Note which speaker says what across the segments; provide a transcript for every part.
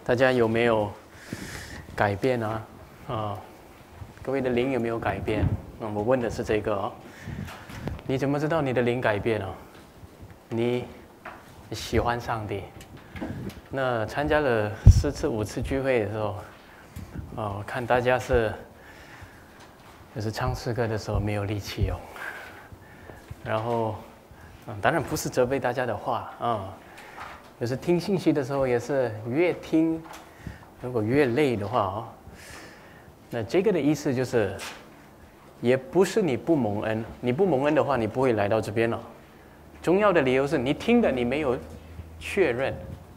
Speaker 1: 大家有没有改变啊？各位的灵有没有改变？我问的是这个哦。你怎么知道你的灵改变了？你喜欢上帝。那参加了4次5次聚会的时候，看大家就是唱诗歌的时候没有力气哦。然后，当然不是责备大家的话啊。就是听信息的时候，也是越听，如果越累的话那这个的意思就是，也不是你不蒙恩，你不蒙恩的话，你不会来到这边了。重要的理由是你听的你没有确认，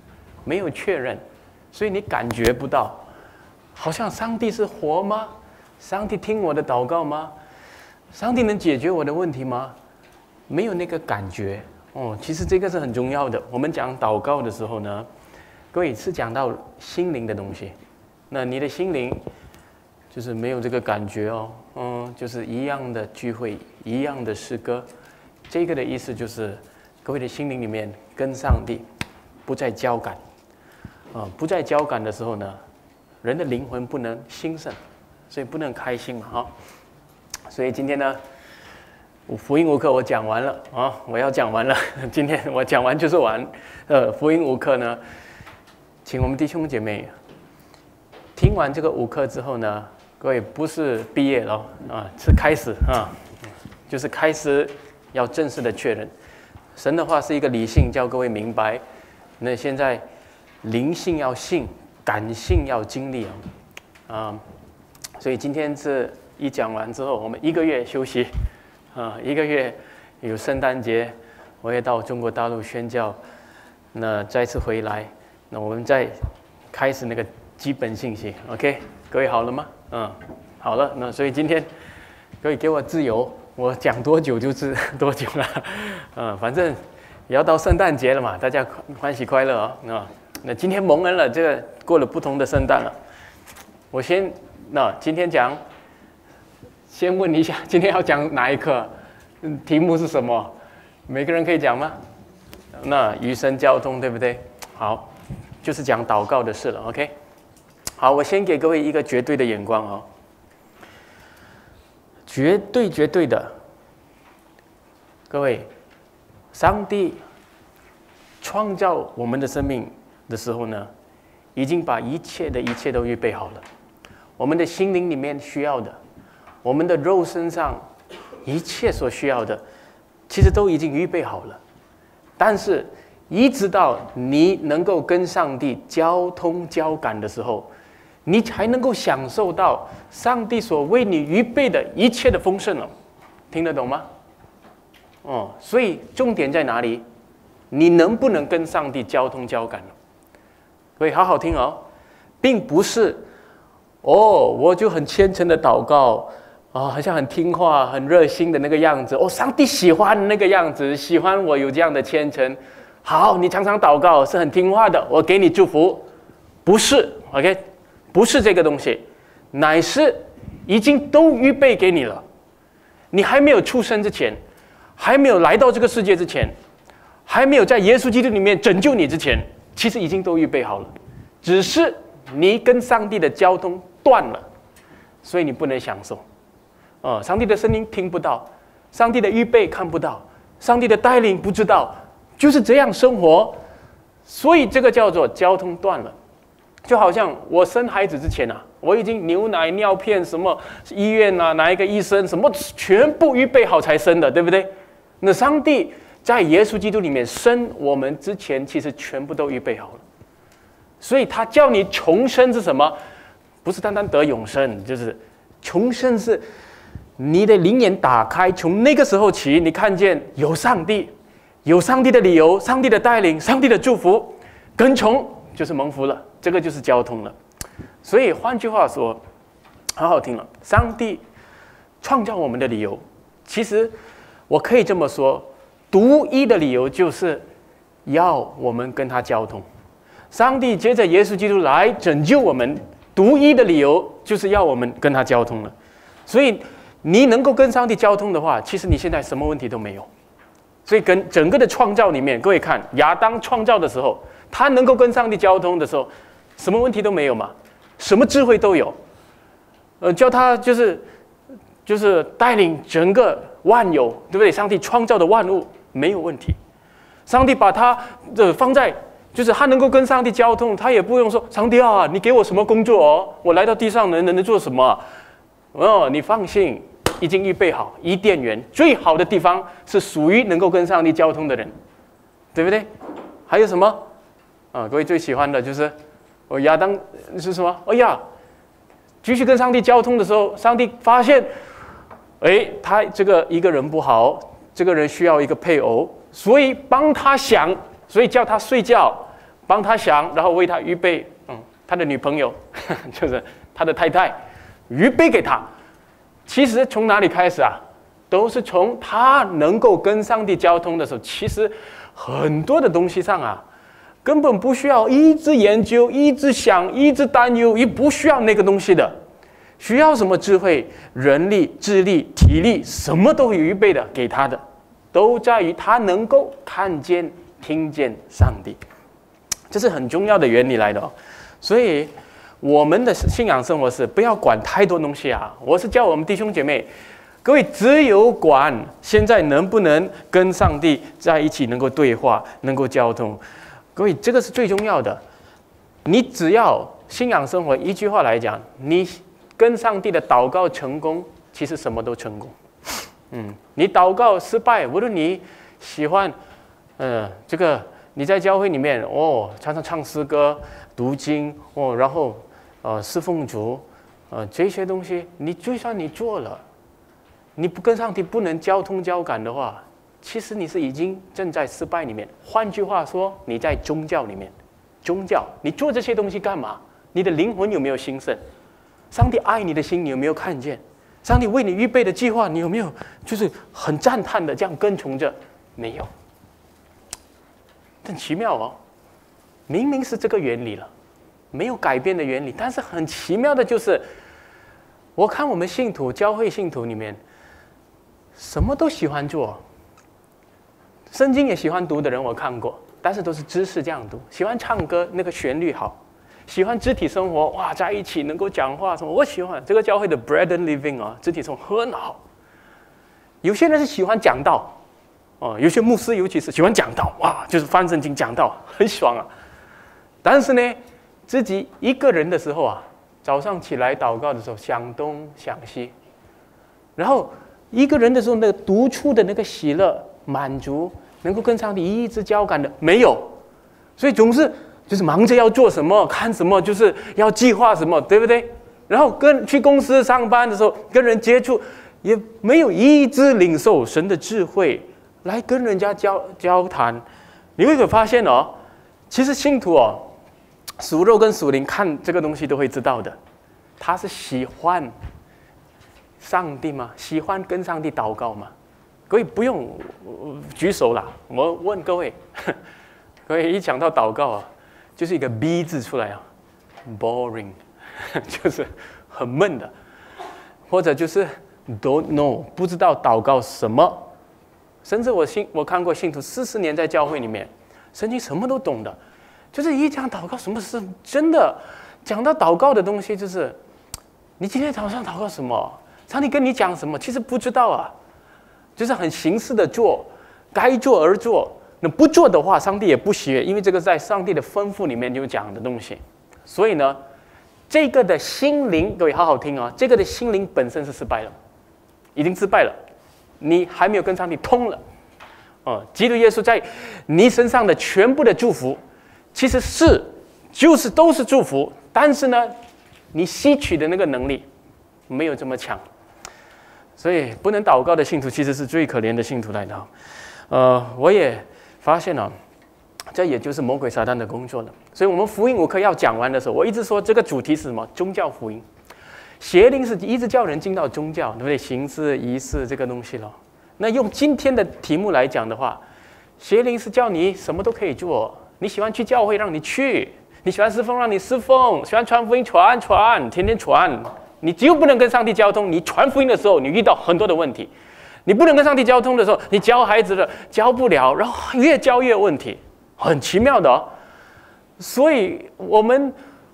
Speaker 1: 所以你感觉不到，好像上帝是活吗？上帝听我的祷告吗？上帝能解决我的问题吗？没有那个感觉。其实这个是很重要的。我们讲祷告的时候呢，各位是讲到心灵的东西。那你的心灵就是没有这个感觉就是一样的聚会，一样的诗歌。这个的意思就是，各位的心灵里面跟上帝不再交感。不再交感的时候呢，人的灵魂不能兴盛，所以不能开心嘛所以今天呢，福音5课我讲完了我要讲完了。今天我讲完就是完。福音5课呢，请我们弟兄姐妹听完这个5课之后呢，各位不是毕业了是开始就是开始要正式的确认。神的话是一个理性，叫各位明白。那现在灵性要信，感性要经历所以今天一讲完之后，我们1个月休息。1个月有圣诞节，我也到中国大陆宣教，那再次回来，那我们再开始那个基本信息 ，OK？ 各位好了吗？好了。那所以今天各位给我自由，我讲多久就是多久了，反正也要到圣诞节了嘛，大家欢喜快乐那今天蒙恩了，这个过了不同的圣诞了。我今天讲。先问一下，今天要讲哪一课？题目是什么？每个人可以讲吗？那与神交通，对不对？好，就是讲祷告的事了。OK， 好，我先给各位一个绝对的眼光绝对的，各位，上帝创造我们的生命的时候呢，已经把一切都预备好了。我们的心灵里面需要的。我们的肉身上一切所需要的，其实都已经预备好了。但是，一直到你能够跟上帝交通交感的时候，你才能够享受到上帝所为你预备的一切的丰盛听得懂吗？所以重点在哪里？你能不能跟上帝交通交感各位好好听并不是我就很虔诚的祷告。好像很听话、很热心的那个样子。上帝喜欢那个样子，喜欢我有这样的虔诚。好，你常常祷告是很听话的，我给你祝福。不是 ，OK， 不是这个东西，乃是已经都预备给你了。你还没有出生之前，还没有来到这个世界之前，还没有在耶稣基督里面拯救你之前，其实已经都预备好了。只是你跟上帝的交通断了，所以你不能享受。上帝的声音听不到，上帝的预备看不到，上帝的带领不知道，就是这样生活，所以这个叫做交通断了。就好像我生孩子之前我已经牛奶、尿片什么医院哪一个医生什么全部预备好才生的，对不对？那上帝在耶稣基督里面生我们之前，其实全部都预备好了。所以他叫你重生是什么？不是单单得永生，就是重生是。你的灵眼打开，从那个时候起，你看见有上帝的理由，上帝的带领，上帝的祝福，跟从就是蒙福了，这个就是交通了。所以换句话说，好好听了，上帝创造我们的理由，其实我可以这么说，独一的理由就是要我们跟他交通。上帝接着耶稣基督来拯救我们，独一的理由就是要我们跟他交通了。所以你能够跟上帝交通的话，其实你现在什么问题都没有。所以跟整个的创造里面，各位看亚当创造的时候，他能够跟上帝交通的时候， 什么问题都没有嘛，什么智慧都有。叫他就是带领整个万有，对不对？上帝创造的万物没有问题。上帝把他放在，就是他能够跟上帝交通，他也不用说上帝啊，你给我什么工作哦？我来到地上能做什么？哦，你放心，已经预备好伊甸园最好的地方是属于能够跟上帝交通的人，对不对？还有什么啊？各位最喜欢的就是亚当是什么？哎呀，继续跟上帝交通的时候，上帝发现。他这个一个人不好，这个人需要一个配偶，所以帮他想，所以叫他睡觉，帮他想，然后为他预备，他的女朋友，就是他的太太，预备给他。其实从哪里开始啊？都是从他能够跟上帝交通的时候，其实很多的东西上啊，根本不需要一直研究、一直想、一直担忧，也不需要那个东西的。需要什么智慧、人力、智力、体力，什么都有预备的给他的，都在于他能够看见、听见上帝，这是很重要的原理来的哦。所以我们的信仰生活是不要管太多东西啊。我是叫我们弟兄姐妹，各位只有管现在能不能跟上帝在一起，能够对话、能够交通。各位，这个是最重要的。你只要信仰生活，一句话来讲，你跟上帝的祷告成功，其实什么都成功。你祷告失败，无论你喜欢，这个你在教会里面常常唱诗歌、读经然后侍奉主，这些东西，你就算你做了，你不跟上帝不能交通交感的话，其实你是已经正在失败里面。换句话说，你在宗教里面，你做这些东西干嘛？你的灵魂有没有兴盛？上帝爱你的心，你有没有看见？上帝为你预备的计划，你有没有就是很赞叹的这样跟从着？没有，很奇妙哦。明明是这个原理了，没有改变的原理，但是很奇妙的就是，我看我们信徒、教会信徒里面，什么都喜欢做，圣经也喜欢读的人我看过，但是都是知识这样读，喜欢唱歌，那个旋律好。喜欢肢体生活，哇，在一起能够讲话什么，我喜欢这个教会的 bread and living 啊，肢体生活很好。有些人是喜欢讲道，有些牧师尤其是喜欢讲道，哇，就是翻圣经讲道很爽啊。但是呢，自己一个人的时候啊，早上起来祷告的时候想东想西，然后一个人的时候那个独处的那个喜乐满足，能够跟上帝一直交感的没有，所以总是。就是忙着要做什么，看什么，就是要计划什么，对不对？然后去公司上班的时候，跟人接触，也没有一直领受神的智慧来跟人家交谈。你会发现其实信徒属肉跟属灵看这个东西都会知道的，他是喜欢上帝吗？喜欢跟上帝祷告吗？各位不用举手啦，我问各位，各位一讲到祷告就是一个 B 字出来boring 就是很闷的，或者就是 don't know 不知道祷告什么，甚至我看过信徒40年在教会里面，圣经什么都懂的，就是一讲祷告什么事，真的讲到祷告的东西，就是你今天早上祷告什么，上帝跟你讲什么，其实不知道啊，就是很形式的做，该做而做。那不做的话，上帝也不喜悦，因为这个在上帝的吩咐里面有讲的东西。所以呢，这个的心灵，各位好好听这个的心灵本身是失败了，已经失败了，你还没有跟上帝通了。基督耶稣在你身上的全部的祝福，其实就是都是祝福，但是呢，你吸取的那个能力没有这么强，所以不能祷告的信徒其实是最可怜的信徒来的。我也发现这也就是魔鬼撒旦的工作了。所以我们福音5课要讲完的时候，我一直说这个主题是什么？宗教福音。邪灵是一直叫人进到宗教，对不对？形式、仪式这个东西咯。那用今天的题目来讲的话，邪灵是叫你什么都可以做，你喜欢去教会让你去，你喜欢侍奉让你侍奉，喜欢传福音传，天天传。你只有不能跟上帝交通，你传福音的时候，你遇到很多的问题。你不能跟上帝交通的时候，你教孩子的教不了，然后越教越有问题，很奇妙的所以我们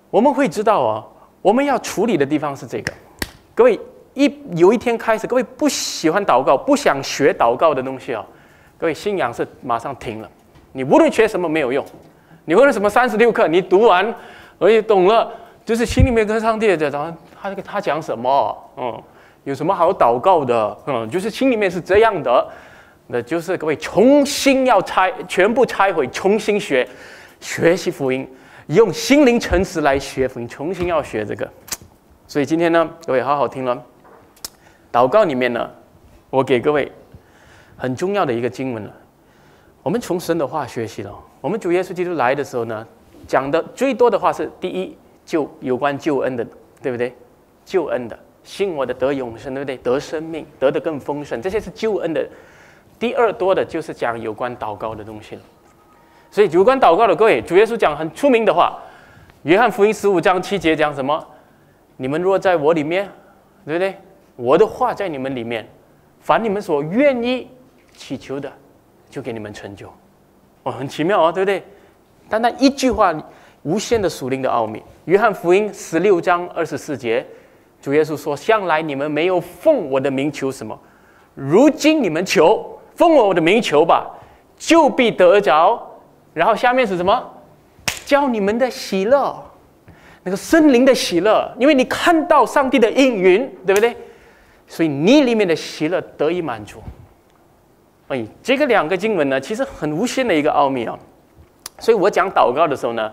Speaker 1: 我们会知道哦，我们要处理的地方是这个。各位，有一天开始，各位不喜欢祷告，不想学祷告的东西哦，各位信仰是马上停了。你无论学什么没有用，你无论什么36课，你读完而且懂了，就是心里面跟上帝讲他讲什么，有什么好祷告的，就是心里面是这样的，那就是各位重新要全部拆毁，重新学习福音，用心灵诚实来学福音，重新要学这个。所以今天呢，各位好好听了，祷告里面呢，我给各位很重要的一个经文了。我们从神的话学习了。我们主耶稣基督来的时候呢，讲的最多的话是第一，有关救恩的，对不对？救恩的，信我的得永生，对不对？得生命，得的更丰盛，这些是救恩的。第二多的就是讲有关祷告的东西了。所以有关祷告的，各位，主耶稣讲很出名的话，约翰福音15章7节讲什么？你们若在我里面，对不对？我的话在你们里面，凡你们所愿意祈求的，就给你们成就。很奇妙哦，对不对？单单一句话，无限的属灵的奥秘。约翰福音16章24节，主耶稣说：“向来你们没有奉我的名求什么，如今你们求，奉我的名求吧，就必得着。”然后下面是什么？叫你们的喜乐，那个森灵的喜乐，因为你看到上帝的应允，对不对？所以你里面的喜乐得以满足。这个两个经文呢，其实很无限的一个奥秘啊。所以我讲祷告的时候呢，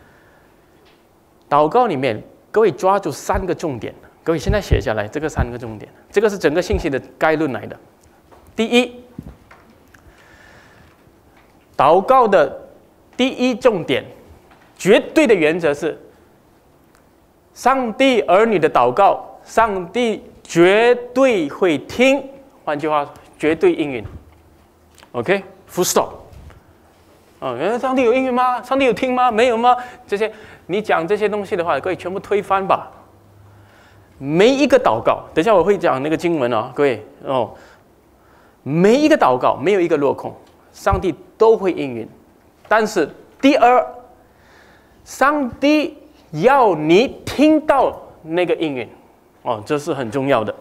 Speaker 1: 祷告里面各位抓住3个重点，各位现在写下来，这个3个重点，这个是整个信息的概论来的。第一，祷告的第一重点，绝对的原则是，上帝儿女的祷告，上帝绝对会听，换句话，绝对应允。OK， full stop。上帝有应允吗？上帝有听吗？没有吗？这些你讲这些东西的话，各位全部推翻吧。每一个祷告，等一下我会讲那个经文哦，各位每一个祷告没有一个落空，上帝都会应允。但是第二，上帝要你听到那个应允，这是很重要的。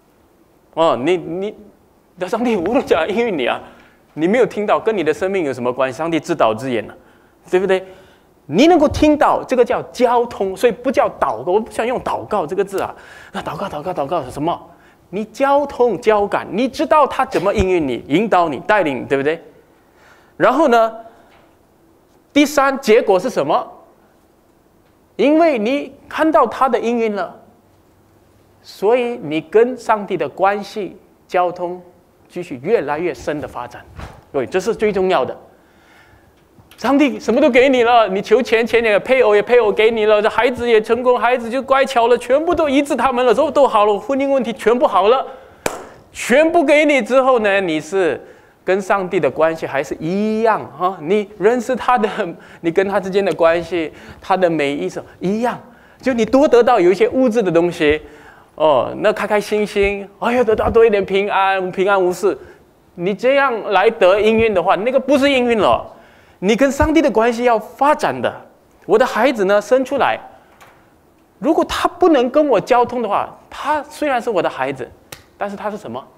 Speaker 1: 上帝无论讲应允你啊。你没有听到，跟你的生命有什么关系？上帝自导自演了，对不对？你能够听到，这个叫交通，所以不叫祷告。我不想用祷告这个字啊。那祷告是什么？你交通交感，你知道他怎么应允你、引导你、带领你，对不对？然后呢，第3结果是什么？因为你看到他的应允了，所以你跟上帝的关系交通继续越来越深的发展。对，这是最重要的。上帝什么都给你了，你求钱也配偶给你了，这孩子也成功，孩子就乖巧了，全部都医治他们了，都好了，婚姻问题全部好了，全部给你之后呢，你是跟上帝的关系还是一样啊？你认识他的，你跟他之间的关系，他的每一种一样，就你多得到有一些物质的东西，那开开心心，得到多一点平安无事。你这样来得应允的话，那个不是应允了。你跟上帝的关系要发展的。我的孩子呢，生出来，如果他不能跟我交通的话，他虽然是我的孩子，但是他是什么？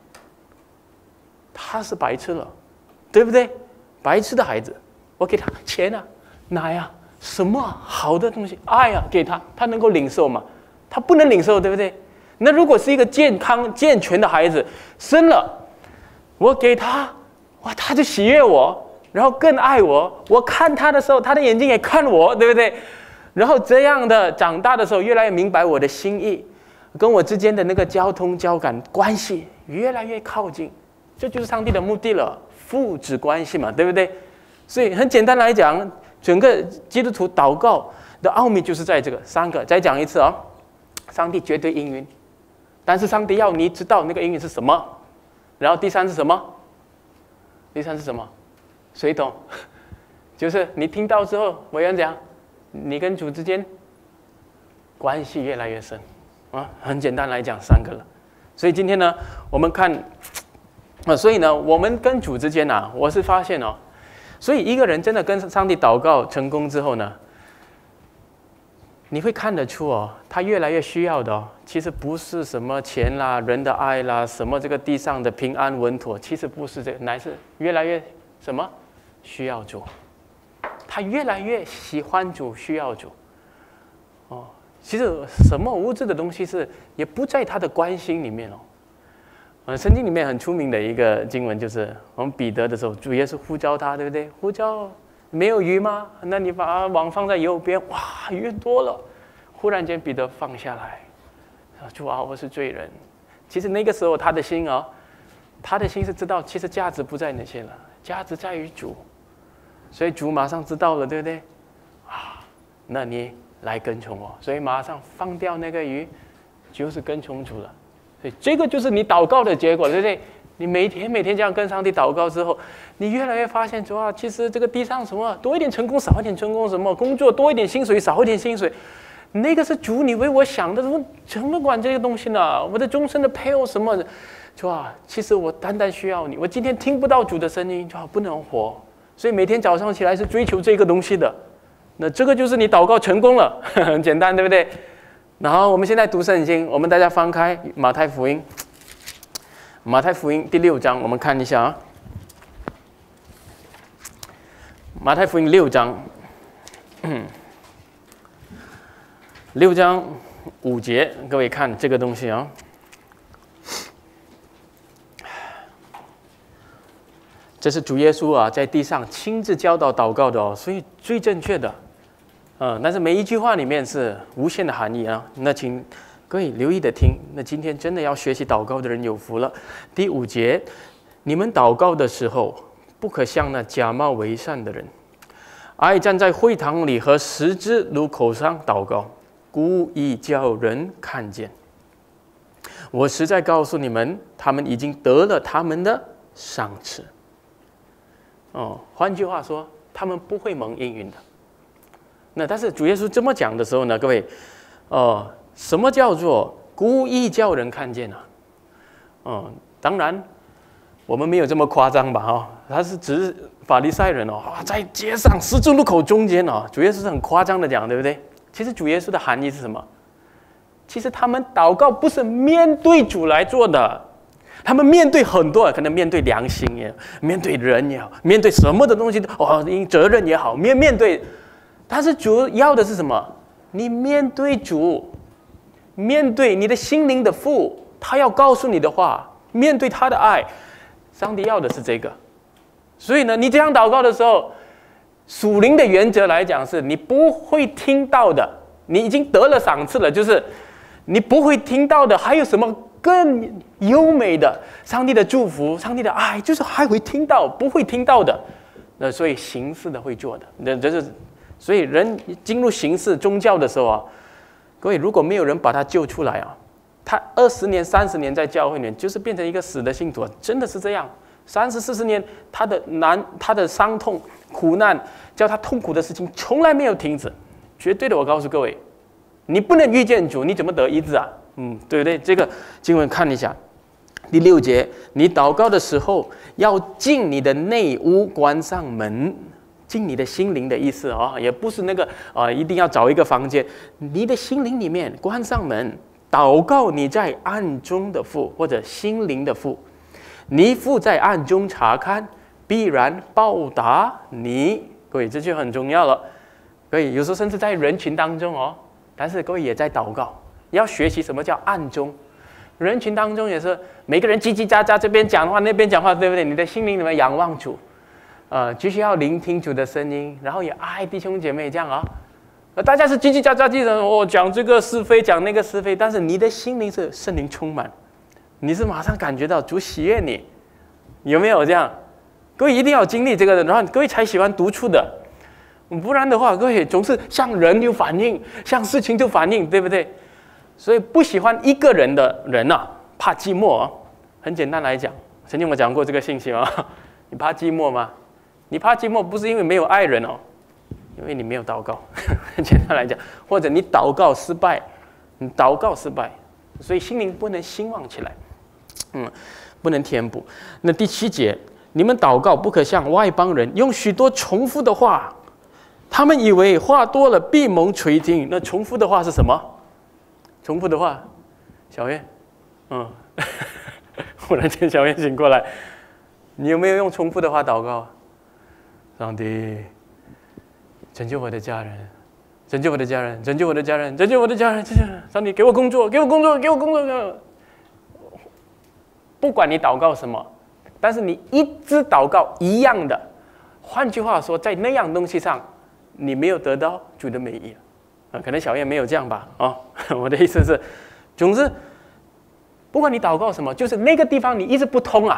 Speaker 1: 他是白痴了，对不对？白痴的孩子，我给他钱啊、奶啊，什么好的东西、爱啊，给他，他能够领受吗？他不能领受，对不对？那如果是一个健康健全的孩子，生了，我给他，他就喜悦我，然后更爱我。我看他的时候，他的眼睛也看我，对不对？然后这样的长大的时候，越来越明白我的心意，跟我之间的那个交通交感关系越来越靠近，这就是上帝的目的了，父子关系嘛，对不对？所以很简单来讲，整个基督徒祷告的奥秘就是在这个3个。再讲一次上帝绝对应允，但是上帝要你知道那个应允是什么。然后第3是什么？第3是什么？谁懂？就是你听到之后，我要讲，你跟主之间关系越来越深很简单来讲3个了。所以今天呢，我们看所以呢，我们跟主之间我是发现所以一个人真的跟上帝祷告成功之后呢， 你会看得出哦，他越来越需要的哦，其实不是什么钱啦、人的爱啦、什么这个地上的平安稳妥，其实不是这个，乃是越来越什么需要主。他越来越喜欢主，需要主。哦，其实什么物质的东西也不在他的关心里面哦。圣经里面很出名的一个经文就是我们彼得的时候，主耶稣呼召他，对不对？呼召。没有鱼吗？那你把网放在右边，哇，鱼多了。忽然间，彼得放下来，主啊，我是罪人。其实那个时候他的心他的心是知道，其实价值不在那些了，价值在于主。所以主马上知道了，对不对？那你来跟从我，所以马上放掉那个鱼，就是跟从主了。所以这个就是你祷告的结果，对不对？你每天这样跟上帝祷告之后，你越来越发现，主啊，其实这个地上什么多一点成功，少一点成功，什么工作多一点薪水，少一点薪水，那个是主你为我想的，怎么管这些东西呢？我的终身的配偶什么的，主啊，其实我单单需要你。我今天听不到主的声音，主啊，不能活，所以每天早上起来是追求这个东西的。那这个就是你祷告成功了，很简单，对不对？然后我们现在读圣经，我们大家翻开马太福音。马太福音第6章，我们看一下啊。马太福音6章，6章5节，各位看这个东西啊。这是主耶稣啊，在地上亲自教导祷告的哦，所以最正确的，但是每一句话里面是无限的含义啊。那请各位留意的听，那今天真的要学习祷告的人有福了。第5节，你们祷告的时候，不可像那假冒为善的人，爱站在会堂里和十字路口上祷告，故意叫人看见。我实在告诉你们，他们已经得了他们的赏赐。换句话说，他们不会蒙应允的。那但是主耶稣这么讲的时候呢，各位，什么叫做故意叫人看见呢？当然我们没有这么夸张吧？他是指法利赛人在街上十字路口中间主耶稣是很夸张的讲，对不对？其实主耶稣的含义是什么？其实他们祷告不是面对主来做的，他们面对很多，可能面对良心也好，面对人也好，面对什么的东西责任也好，面对，但是主要的是什么？你面对主。面对你的心灵的父，他要告诉你的话，面对他的爱，上帝要的是这个。所以呢，你这样祷告的时候，属灵的原则来讲是，你不会听到的，你已经得了赏赐了，就是你不会听到的，还有什么更优美的上帝的祝福、上帝的爱，就是还会听到，不会听到的。那所以形式的会做的，所以人进入形式宗教的时候各位，如果没有人把他救出来他20年、30年在教会里面，就是变成一个死的信徒真的是这样。30、40年，他的伤痛、苦难，叫他痛苦的事情从来没有停止。绝对的，我告诉各位，你不能遇见主，你怎么得医治啊？对不对？这个经文看一下，第6节，你祷告的时候要进你的内屋，关上门。进你的心灵的意思也不是那个一定要找一个房间，你的心灵里面关上门，祷告你在暗中的父，或者心灵的父，你父在暗中查看，必然报答你。各位，这就很重要了。各位，有时候甚至在人群当中但是各位也在祷告，要学习什么叫暗中。人群当中也是每个人叽叽喳喳，这边讲话那边讲话，对不对？你的心灵里面仰望主。继续要聆听主的声音，然后也爱弟兄姐妹这样大家是叽叽喳喳讲这个是非，讲那个是非，但是你的心灵是圣灵充满，你是马上感觉到主喜悦你，有没有这样？各位一定要经历这个的，然后各位才喜欢独处的，不然的话，各位总是向人有反应，向事情就反应，对不对？所以不喜欢一个人的人怕寂寞很简单来讲，曾经我讲过这个信息你怕寂寞吗？你怕寂寞不是因为没有爱人因为你没有祷告。很简单来讲，或者你祷告失败，所以心灵不能兴旺起来，不能填补。那第7节，你们祷告不可像外邦人用许多重复的话， 他们以为话多了必蒙垂听。那重复的话是什么？重复的话，小燕，忽然间小燕醒过来，你有没有用重复的话祷告？上帝，拯救我的家人，拯救我的家人，拯救我的家人，拯救我的家人！上帝，给我工作，给我工作，给我工作！不管你祷告什么，但是你一直祷告一样的。换句话说，在那样东西上，你没有得到主的美意可能小燕没有这样吧？我的意思是，总之，不管你祷告什么，就是那个地方你一直不通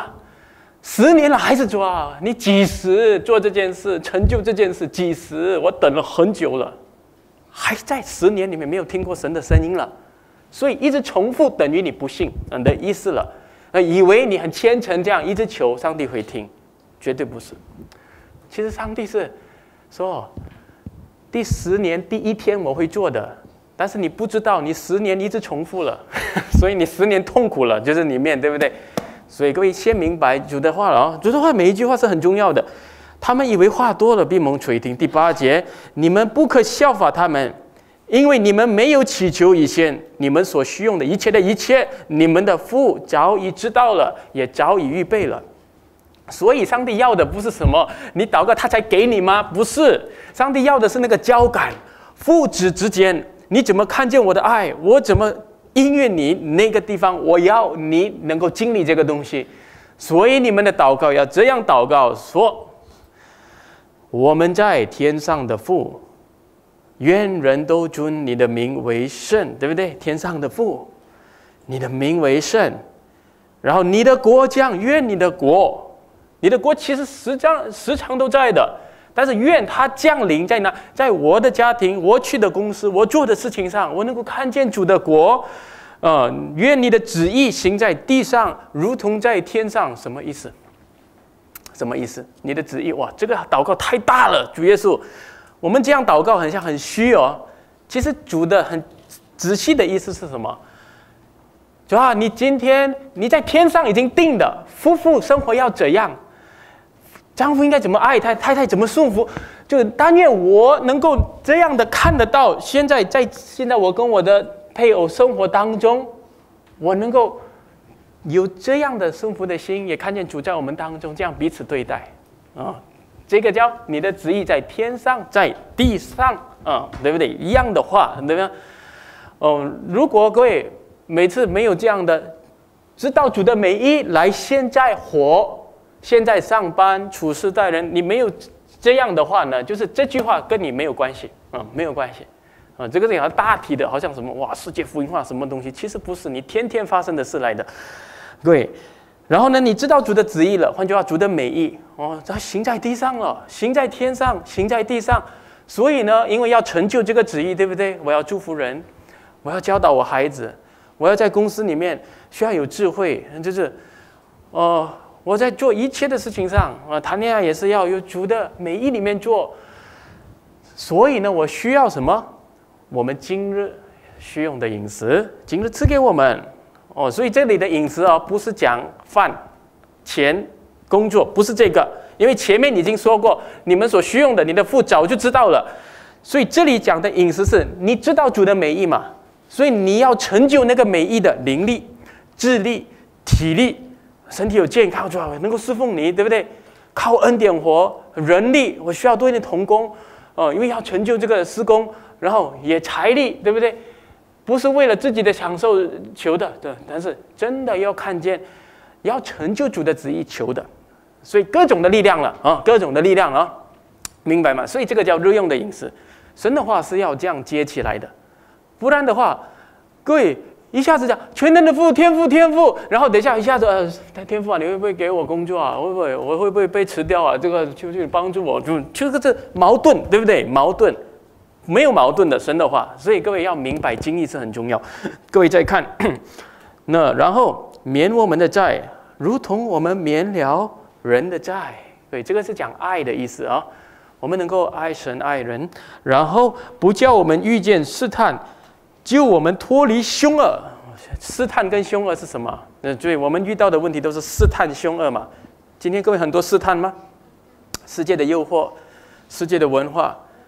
Speaker 1: 10年了还是做你几时做这件事，成就这件事？几时？我等了很久了，还在10年里面没有听过神的声音了，所以一直重复等于你不信的意思了。以为你很虔诚，这样一直求上帝会听，绝对不是。其实上帝是说，第10年第1天我会做的，但是你不知道，你10年一直重复了，所以你10年痛苦了，就是里面，对不对？所以各位先明白主的话了主的话每一句话是很重要的。他们以为话多了必蒙垂听。第8节，你们不可效法他们，因为你们没有祈求以前，你们所需用的一切，你们的父早已知道了，也早已预备了。所以上帝要的不是什么你祷告他才给你吗？不是，上帝要的是那个交感，父子之间，你怎么看见我的爱，我怎么因为你那个地方，我要你能够经历这个东西。所以你们的祷告要这样祷告，说：我们在天上的父，愿人都尊你的名为圣，对不对？天上的父，你的名为圣，然后你的国降，愿你的国。你的国其实时常都在的，但是愿它降临在哪？在我的家庭，我去的公司，我做的事情上，我能够看见主的国。愿你的旨意行在地上，如同在天上。什么意思？什么意思？你的旨意，哇，这个祷告太大了，主耶稣，我们这样祷告很像很虚其实主的很仔细的意思是什么？主啊，你今天你在天上已经定的，夫妇生活要怎样？丈夫应该怎么爱太太怎么顺服？就但愿我能够这样的看得到。现在我跟我的配偶生活当中，我能够有这样的顺服的心，也看见主在我们当中这样彼此对待这个叫你的旨意在天上，在地上对不对？一样的话，对不对？如果各位每次没有这样的知道主的美意来现在活。现在上班处事待人，你没有这样的话呢，就是这句话跟你没有关系没有关系这个是好像大体的，好像什么哇世界福音化什么东西，其实不是，你天天发生的事来的，对。然后呢，你知道主的旨意了，换句话，主的美意它行在地上了，行在天上，行在地上。所以呢，因为要成就这个旨意，对不对？我要祝福人，我要教导我孩子，我要在公司里面需要有智慧，就是我在做一切的事情上谈恋爱也是要有主的美意里面做。所以呢，我需要什么？我们今日需用的饮食，今日赐给我们所以这里的饮食不是讲饭、钱、工作，不是这个，因为前面已经说过，你们所需用的，你的父早就知道了。所以这里讲的饮食是你知道主的美意嘛？所以你要成就那个美意的灵力、智力、体力。身体有健康，能够侍奉你，对不对？靠恩典活，人力我需要多一点同工，因为要成就这个施工，然后也财力，对不对？不是为了自己的享受求的，对，但是真的要看见，要成就主的旨意求的，所以各种的力量了各种的力量明白吗？所以这个叫日用的饮食。神的话是要这样接起来的，不然的话，各位。一下子讲全能的父天父，然后等一下一下子天父你会不会给我工作我会不会被辞掉这个求求你帮助我，就这矛盾，对不对？矛盾没有矛盾的神的话，所以各位要明白经义是很重要。各位再看那然后免我们的债，如同我们免了人的债。对，这个是讲爱的意思我们能够爱神爱人，然后不叫我们遇见试探。救我们脱离凶恶。试探跟凶恶是什么？所以我们遇到的问题都是试探凶恶嘛。今天各位很多试探吗？世界的诱惑，世界的文化，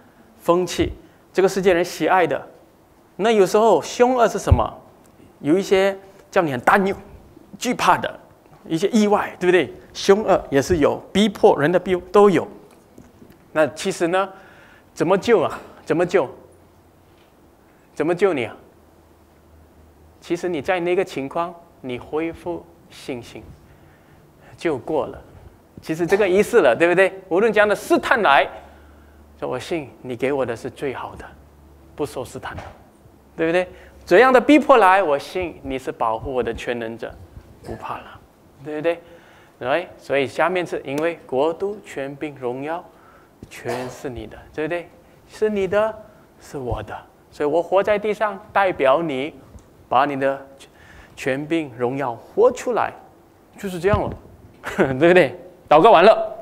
Speaker 1: 风气，这个世界人喜爱的。那有时候凶恶是什么？有一些叫你很担忧、惧怕的一些意外，对不对？凶恶也是有，逼迫人的逼迫都有。那其实呢，怎么救啊？怎么救？怎么救你啊？其实你在那个情况，你恢复信心就过了。其实这个意思了，对不对？无论这样的试探来，说我信你给我的是最好的，不受试探的，对不对？这样的逼迫来，我信你是保护我的全能者，不怕了，对不对？所以下面是因为国度、权柄、荣耀，全是你的，对不对？是你的，是我的，所以我活在地上，代表你，把你的权柄、荣耀活出来，就是这样了，对不对？祷告完了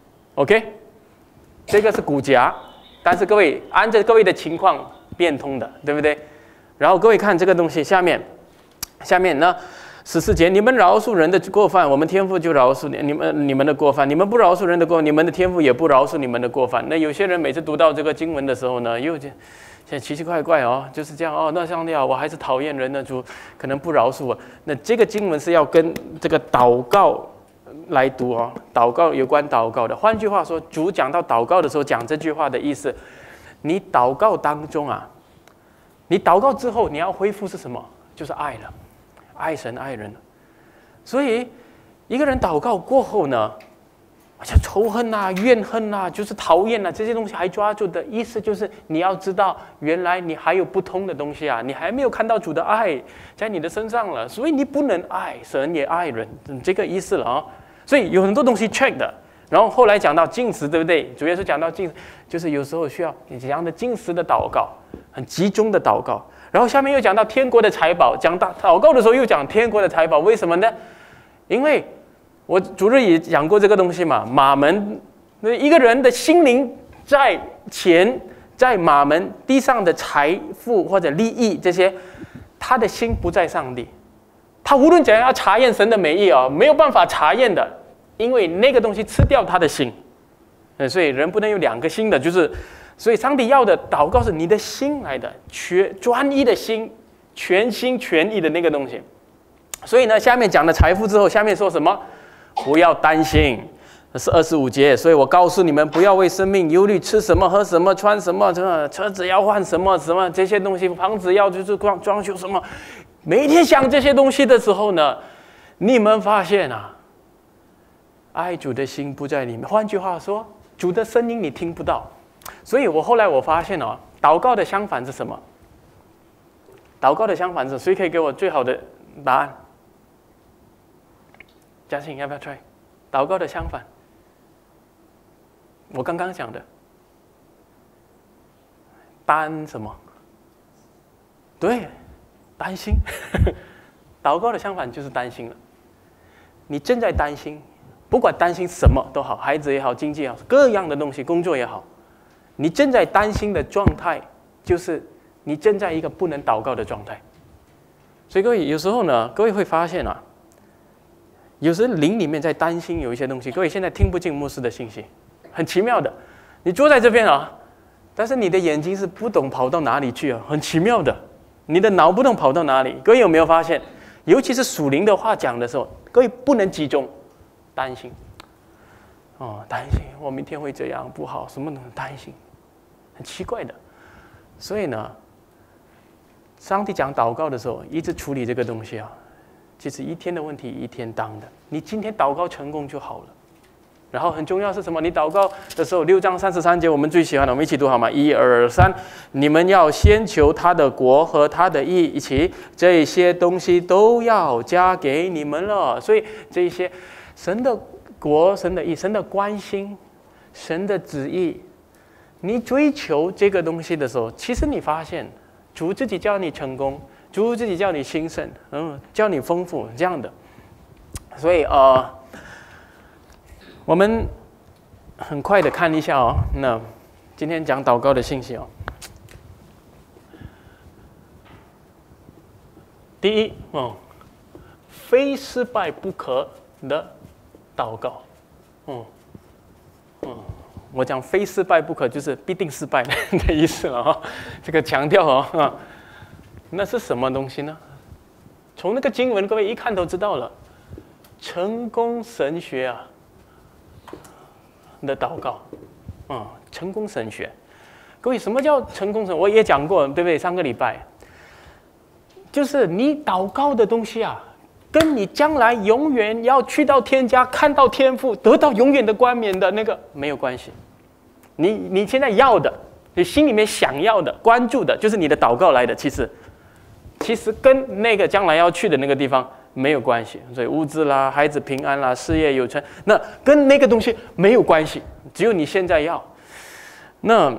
Speaker 1: ，OK， 这个是骨架，但是各位按照各位的情况变通的，对不对？然后各位看这个东西，下面呢，14节，你们饶恕人的过犯，我们天父就饶恕你们的过犯；你们不饶恕人的过犯，你们的天父也不饶恕你们的过犯。那有些人每次读到这个经文的时候呢，又现在奇奇怪怪哦，就是这样哦。那上帝啊，我还是讨厌人的主，可能不饶恕我。那这个经文是要跟这个祷告来读哦，祷告有关祷告的。换句话说，主讲到祷告的时候讲这句话的意思，你祷告当中啊，你祷告之后你要恢复是什么？就是爱了，爱神爱人。所以一个人祷告过后呢，像仇恨啊、怨恨啊，就是讨厌啊这些东西还抓住的意思，就是你要知道，原来你还有不同的东西啊，你还没有看到主的爱在你的身上了，所以你不能爱神也爱人，这个意思了啊。所以有很多东西 check 的。然后后来讲到禁食，对不对？主要是讲到禁食，就是有时候需要你这样的禁食的祷告，很集中的祷告。然后下面又讲到天国的财宝，讲到祷告的时候又讲天国的财宝，为什么呢？因为我主日也讲过这个东西嘛，马门，一个人的心灵在钱，在马门地上的财富或者利益这些，他的心不在上帝，他无论怎样要查验神的美意啊，没有办法查验的，因为那个东西吃掉他的心。所以人不能有两个心的，就是所以上帝要的祷告是你的心来的，专一的心，全心全意的那个东西。所以呢，下面讲了财富之后，下面说什么？不要担心，是25节。所以我告诉你们，不要为生命忧虑，吃什么、喝什么、穿什么，车子要换什么这些东西，房子要就是装修什么。每天想这些东西的时候呢，你们发现啊，爱主的心不在里面。换句话说，主的声音你听不到。所以后来我发现哦，祷告的相反是什么？祷告的相反是谁可以给我最好的答案？嘉信要不要 try？ 祷告的相反，我刚刚讲的，担什么？对，担心。祷告的相反就是担心了。你正在担心，不管担心什么都好，孩子也好，经济也好，各样的东西，工作也好，你正在担心的状态，就是你正在一个不能祷告的状态。所以各位有时候呢，各位会发现啊，有时灵里面在担心有一些东西。各位现在听不进牧师的信息，很奇妙的。你坐在这边啊，但是你的眼睛是不懂跑到哪里去啊，很奇妙的。你的脑不懂跑到哪里。各位有没有发现？尤其是属灵的话讲的时候，各位不能集中，担心。哦，担心我明天会这样不好，什么都担心，很奇怪的。所以呢，上帝讲祷告的时候，一直处理这个东西啊。其实一天的问题一天当的，你今天祷告成功就好了。然后很重要是什么？你祷告的时候，6章33节我们最喜欢的，我们一起读好吗？1、2、3，你们要先求他的国和他的义，一起，这些东西都要加给你们了。所以这些神的国、神的义、神的关心、神的旨意，你追求这个东西的时候，其实你发现主自己叫你成功。主自己叫你兴盛，叫你丰富，这样的。所以我们很快的看一下哦。那今天讲祷告的信息哦。第一非失败不可的祷告。 我讲非失败不可，就是必定失败的意思了哈。这个强调哦，那是什么东西呢？从那个经文，各位一看都知道了，成功神学啊的祷告，成功神学。各位，什么叫成功神？我也讲过，对不对？上个礼拜，就是你祷告的东西啊，跟你将来永远要去到天家，看到天父，得到永远的冠冕的那个没有关系。你现在要的，你心里面想要的、关注的，就是你的祷告来的。其实跟那个将来要去的那个地方没有关系。所以物质啦、孩子平安啦、事业有成，那跟那个东西没有关系，只有你现在要。那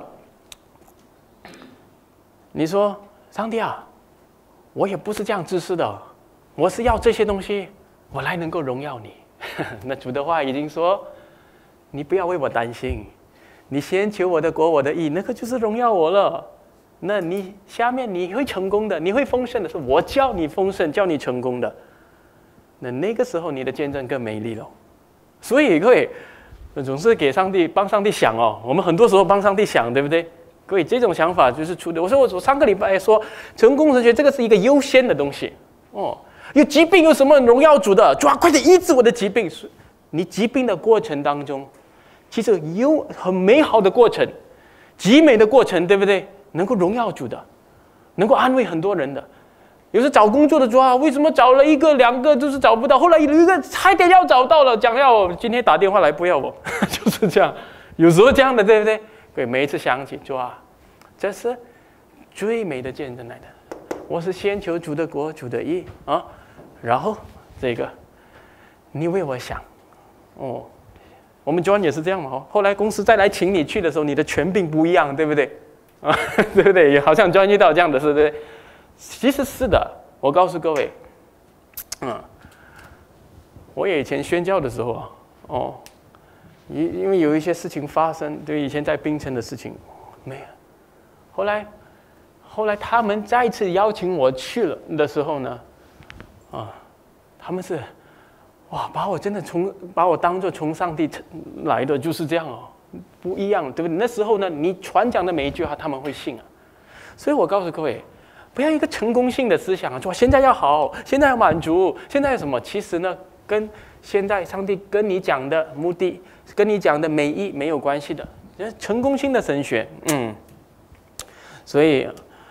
Speaker 1: 你说，上帝啊，我也不是这样自私的，我是要这些东西，我来能够荣耀你。那主的话已经说，你不要为我担心，你先求我的国，我的义，那个就是荣耀我了。那你下面你会成功的，你会丰盛的，是我叫你丰盛，叫你成功的。那个时候你的见证更美丽了。所以各位总是给上帝帮上帝想哦，我们很多时候帮上帝想，对不对？各位，这种想法就是出的。我上个礼拜说，成功神学这个是一个优先的东西哦。有疾病有什么荣耀主的？主啊，快点医治我的疾病！你疾病的过程当中，其实有很美好的过程，极美的过程，对不对？能够荣耀主的，能够安慰很多人的。有时找工作的主啊，为什么找了1个2个就是找不到？后来有一个差点要找到了，讲要我今天打电话来不要我，就是这样。有时候这样的，对不对？对，每一次想起主啊，这是最美的见证来的。我是先求主的国、主的义啊，然后这个你为我想哦。我们 John 也是这样嘛。后来公司再来请你去的时候，你的权柄不一样，对不对？啊，对不对？好像 John 遇到这样的事，对不对？其实是的，我告诉各位，我以前宣教的时候啊，因为有一些事情发生，对，以前在槟城的事情没有。后来他们再次邀请我去了的时候呢，他们是哇，把我当作从上帝来的，就是这样哦，不一样，对不对？那时候呢，你传讲的每一句话，他们会信啊。所以我告诉各位，不要一个成功性的思想啊，说现在要好，现在要满足，现在什么？其实呢，跟现在上帝跟你讲的目的，跟你讲的美意没有关系的。成功性的神学，所以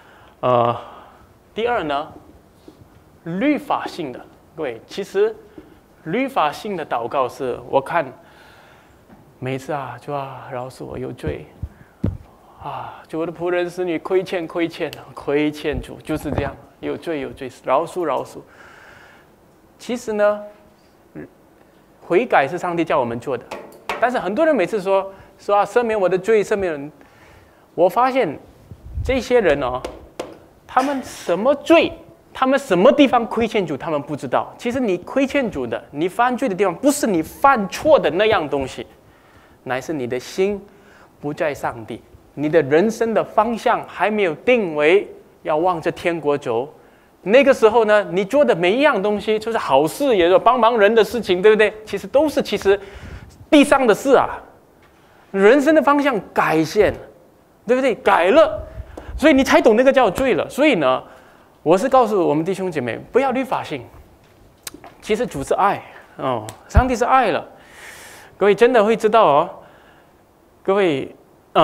Speaker 1: 第二呢，律法性的，各位，其实律法性的祷告是我看每次啊，就饶恕我有罪啊，就我的仆人使女亏欠主，就是这样，有罪，饶恕。其实呢，悔改是上帝叫我们做的，但是很多人每次说赦免我的罪，赦免人，我发现这些人哦，他们什么罪，他们什么地方亏欠主，他们不知道。其实你亏欠主的，你犯罪的地方，不是你犯错的那样东西，乃是你的心不在上帝，你的人生的方向还没有定为要往着天国走。那个时候呢，你做的每一样东西，就是好事，也是帮忙人的事情，对不对？其实都是地上的事啊。人生的方向改线，对不对？改了，所以你才懂那个叫罪了。所以呢，我是告诉我们弟兄姐妹，不要律法性。其实主是爱哦，上帝是爱了。各位真的会知道哦，各位，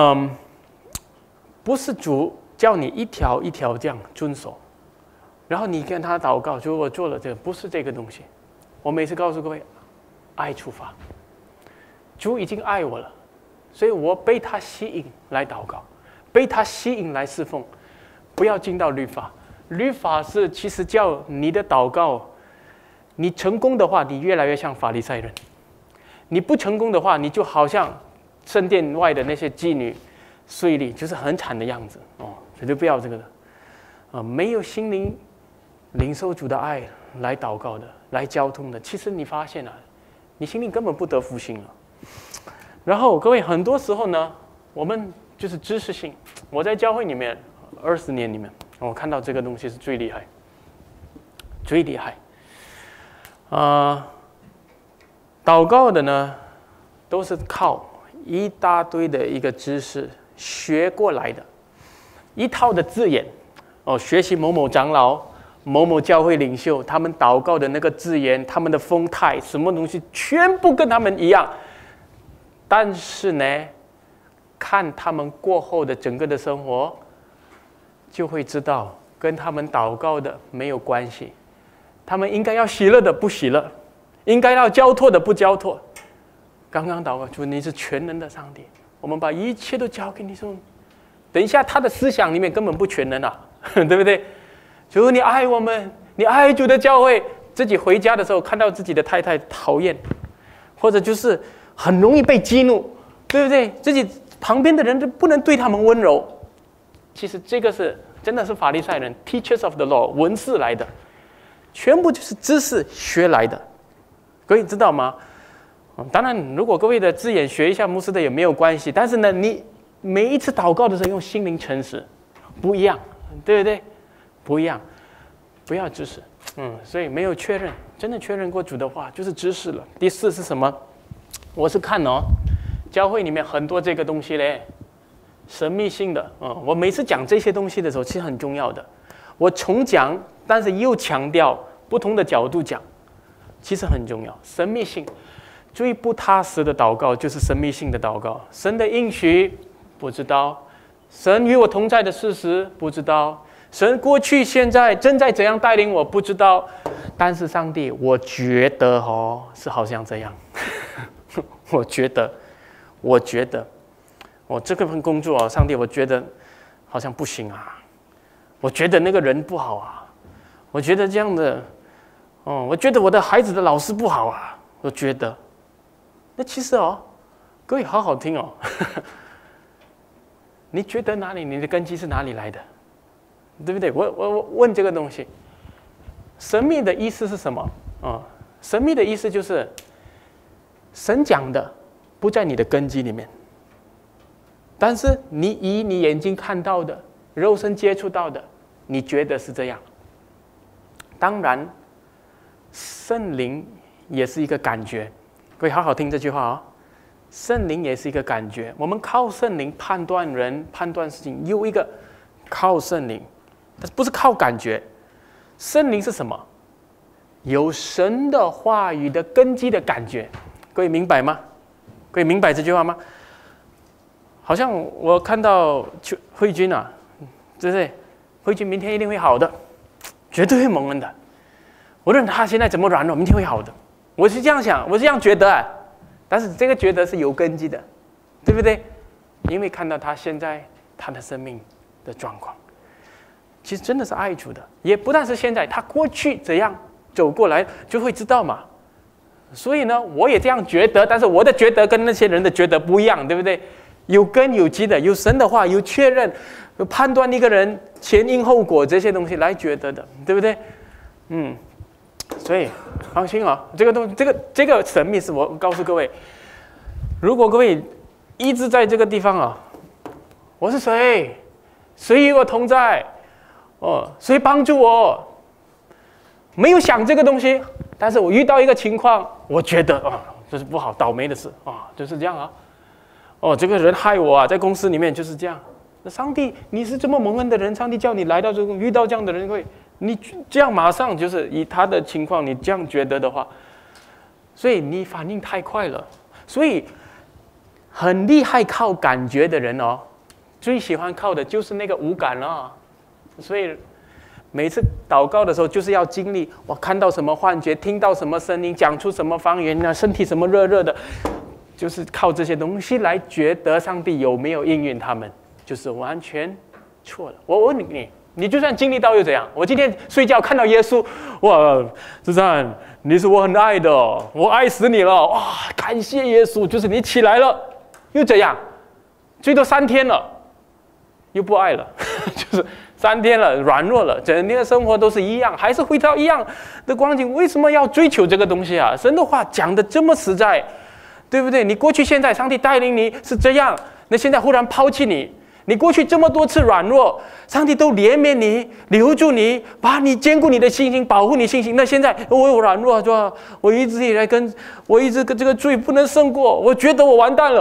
Speaker 1: 不是主叫你一条一条这样遵守，然后你跟他祷告，就我做了这个，不是这个东西。我每次告诉各位，爱出发，主已经爱我了。所以我被他吸引来祷告，被他吸引来侍奉，不要进到律法。律法是其实叫你的祷告，你成功的话，你越来越像法利赛人；你不成功的话，你就好像圣殿外的那些妓女、税吏，就是很惨的样子哦。绝对不要这个的没有心灵领受主的爱来祷告的，来交通的，其实你发现了，你心里根本不得复兴了。然后各位，很多时候呢，我们就是知识性。我在教会里面20年里面，我看到这个东西是最厉害，最厉害。祷告的呢，都是靠一大堆的一个知识学过来的，一套的字眼哦，学习某某长老、某某教会领袖他们祷告的那个字眼，他们的风态，什么东西全部跟他们一样。但是呢，看他们过后的整个的生活，就会知道跟他们祷告的没有关系。他们应该要喜乐的不喜乐，应该要交托的不交托。刚刚祷告，主你是全能的上帝，我们把一切都交给你说。等一下，他的思想里面根本不全能啊，对不对？主你爱我们，你爱主的教会，自己回家的时候看到自己的太太讨厌，或者就是很容易被激怒，对不对？自己旁边的人就不能对他们温柔。其实这个是真的是法利赛人 ，teachers of the law 文士来的，全部就是知识学来的，各位知道吗？当然，如果各位的字眼学一下牧师的也没有关系，但是呢，你每一次祷告的时候用心灵诚实，不一样，对不对？不一样，不要知识，所以没有确认，真的确认过主的话就是知识了。第四是什么？我是看教会里面很多这个东西嘞，神秘性的，我每次讲这些东西的时候，其实很重要的，我重讲，但是又强调不同的角度讲，其实很重要。神秘性，最不踏实的祷告就是神秘性的祷告。神的应许不知道，神与我同在的事实不知道。神过去、现在正在怎样带领我不知道，但是上帝，我觉得是好像这样，我觉得，我这份工作上帝，我觉得好像不行啊，我觉得那个人不好啊，我觉得这样的，我觉得我的孩子的老师不好啊，我觉得，那其实各位好好听你觉得哪里？你的根基是哪里来的？对不对？我问这个东西，神秘的意思是什么？神秘的意思就是神讲的不在你的根基里面，但是你以你眼睛看到的、肉身接触到的，你觉得是这样。当然，圣灵也是一个感觉，各位好好听这句话圣灵也是一个感觉，我们靠圣灵判断人、判断事情，有一个靠圣灵。但不是靠感觉，圣灵是什么？有神的话语的根基的感觉，各位明白吗？各位明白这句话吗？好像我看到慧君对不对？慧君明天一定会好的，绝对会蒙恩的。无论他现在怎么软弱，明天会好的。我是这样想，我是这样觉得但是这个觉得是有根基的，对不对？因为看到他现在他的生命的状况。其实真的是爱主的，也不但是现在，他过去怎样走过来就会知道嘛。所以呢，我也这样觉得，但是我的觉得跟那些人的觉得不一样，对不对？有根有基的，有神的话，有确认，有判断一个人前因后果这些东西来觉得的，对不对？所以放心这个东西，这个神秘是我告诉各位，如果各位一直在这个地方我是谁？谁与我同在？谁帮助我？没有想这个东西，但是我遇到一个情况，我觉得这是不好，倒霉的事就是这样这个人害我在公司里面就是这样。那上帝，你是这么蒙恩的人，上帝叫你来到这个遇到这样的人，你这样马上就是以他的情况，你这样觉得的话，所以你反应太快了。所以很厉害靠感觉的人最喜欢靠的就是那个五感所以每次祷告的时候，就是要经历我看到什么幻觉，听到什么声音，讲出什么方言身体什么热热的，就是靠这些东西来觉得上帝有没有应允他们，就是完全错了。我问你，你就算经历到又怎样？我今天睡觉看到耶稣，哇，志善，你是我很爱的，我爱死你了，哇，感谢耶稣，就是你起来了，又怎样？最多3天了，又不爱了，就是。3天了，软弱了，整天的生活都是一样，还是回到一样的光景。为什么要追求这个东西神的话讲的这么实在，对不对？你过去现在上帝带领你是这样，那现在忽然抛弃你，你过去这么多次软弱，上帝都怜悯你，留住你，把你坚固你的信心，保护你信心。那现在我有软弱，我一直以来我一直跟这个罪不能胜过，我觉得我完蛋了。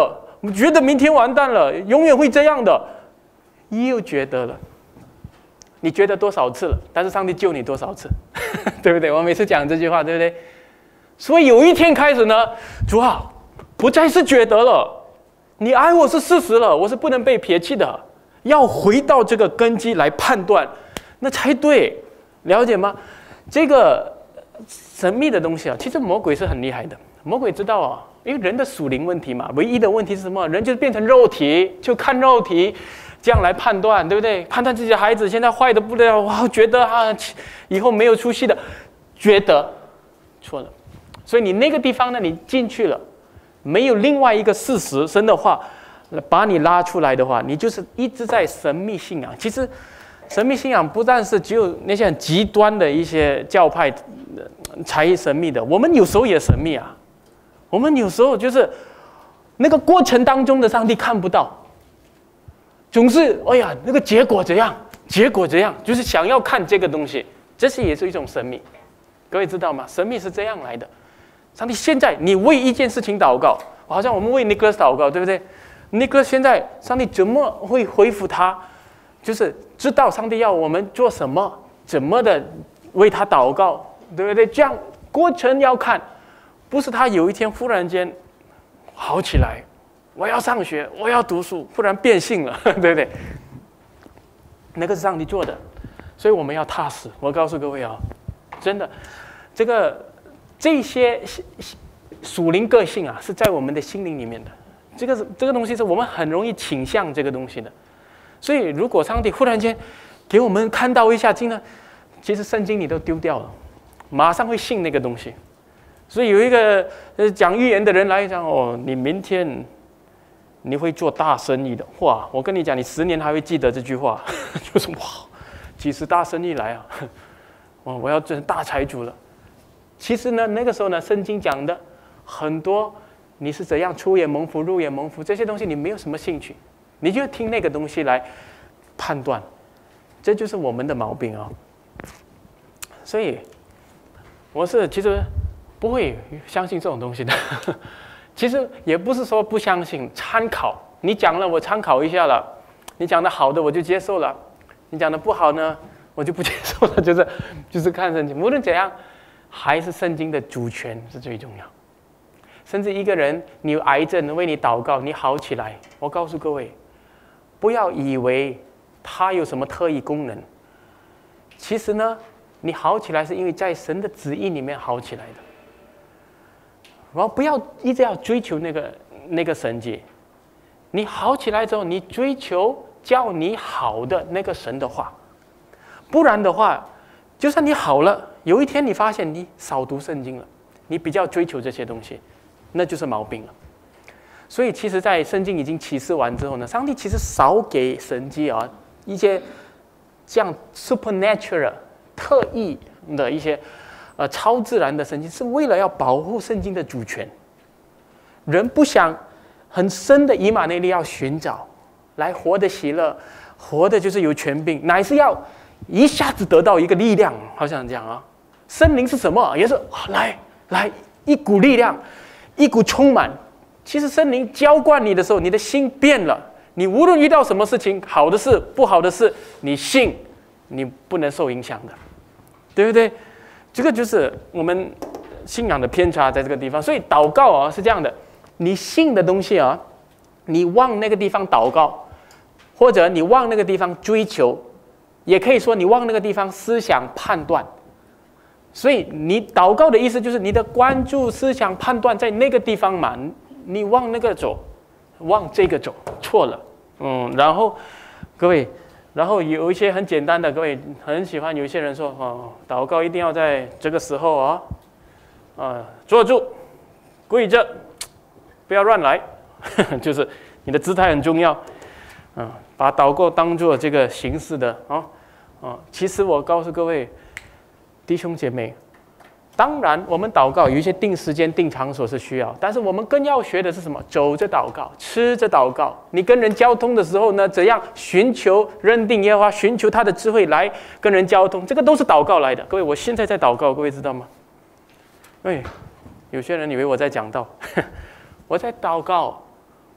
Speaker 1: 我们觉得明天完蛋了，永远会这样的，又觉得了。你觉得多少次了？但是上帝救你多少次，对不对？我每次讲这句话，对不对？所以有一天开始呢，主啊，不再是觉得了，你爱我是事实了，我是不能被撇弃的，要回到这个根基来判断，那才对，了解吗？这个神秘的东西啊，其实魔鬼是很厉害的，魔鬼知道啊。因为人的属灵问题嘛，唯一的问题是什么？人就是变成肉体，就看肉体，这样来判断，对不对？判断自己的孩子现在坏的不得了，哇，觉得啊，以后没有出息的，觉得错了。所以你那个地方呢，你进去了，没有另外一个事实，神的话把你拉出来的话，你就是一直在神秘信仰。其实神秘信仰不但是只有那些很极端的一些教派才神秘的，我们有时候也神秘啊。我们有时候就是那个过程当中的上帝看不到，总是哎呀那个结果怎样，结果怎样，就是想要看这个东西，这是也是一种神秘。各位知道吗？神秘是这样来的。上帝现在你为一件事情祷告，好像我们为 Nicholas 祷告，对不对？ Nicholas 现在上帝怎么会回复他？就是知道上帝要我们做什么，怎么的为他祷告，对不对？这样过程要看。不是他有一天忽然间好起来，我要上学，我要读书，忽然变性了，对不对？那个是上帝做的，所以我们要踏实。我告诉各位啊，真的，这些属灵个性啊，是在我们的心灵里面的。这个东西是我们很容易倾向这个东西的。所以，如果上帝忽然间给我们看到一下经呢，其实圣经你都丢掉了，马上会信那个东西。所以有一个讲预言的人来讲，哦，你明天你会做大生意的，哇！我跟你讲，你10年还会记得这句话，就是哇，几时大生意来啊？我要做大财主了。其实呢，那个时候呢，圣经讲的很多，你是怎样出也蒙福，入也蒙福，这些东西你没有什么兴趣，你就听那个东西来判断，这就是我们的毛病啊。所以，我是其实不会相信这种东西的。其实也不是说不相信，参考。你讲了，我参考一下了；你讲的好的，我就接受了；你讲的不好呢，我就不接受了。就是看圣经，无论怎样，还是圣经的主权是最重要。甚至一个人，你有癌症，为你祷告，你好起来，我告诉各位，不要以为他有什么特异功能。其实呢，你好起来是因为在神的旨意里面好起来的。然后不要一直要追求那个神迹，你好起来之后，你追求叫你好的那个神的话，不然的话，就算你好了，有一天你发现你少读圣经了，你比较追求这些东西，那就是毛病了。所以其实，在圣经已经启示完之后呢，上帝其实少给神迹啊一些这样 supernatural 特异的一些。超自然的圣经是为了要保护圣经的主权。人不想很深的以马内利要寻找，来活得喜乐，活的就是有权柄，乃是要一下子得到一个力量，好像这样啊。圣灵是什么？也是来一股力量，一股充满。其实圣灵浇灌你的时候，你的心变了。你无论遇到什么事情，好的事、不好的事，你信，你不能受影响的，对不对？这个就是我们信仰的偏差，在这个地方。所以祷告啊是这样的，你信的东西啊，你往那个地方祷告，或者你往那个地方追求，也可以说你往那个地方思想判断。所以你祷告的意思就是你的关注、思想、判断在那个地方嘛，你往那个走，往这个走，错了。然后各位。然后有一些很简单的，各位很喜欢，有一些人说祷告一定要在这个时候坐住，跪着，不要乱来，就是你的姿态很重要，把祷告当作这个形式的其实我告诉各位弟兄姐妹，当然我们祷告有一些定时间、定场所是需要，但是我们更要学的是什么？走着祷告，吃着祷告。你跟人交通的时候呢，怎样寻求认定耶和华，寻求他的智慧来跟人交通，这个都是祷告来的。各位，我现在在祷告，各位知道吗？有些人以为我在讲道，我在祷告，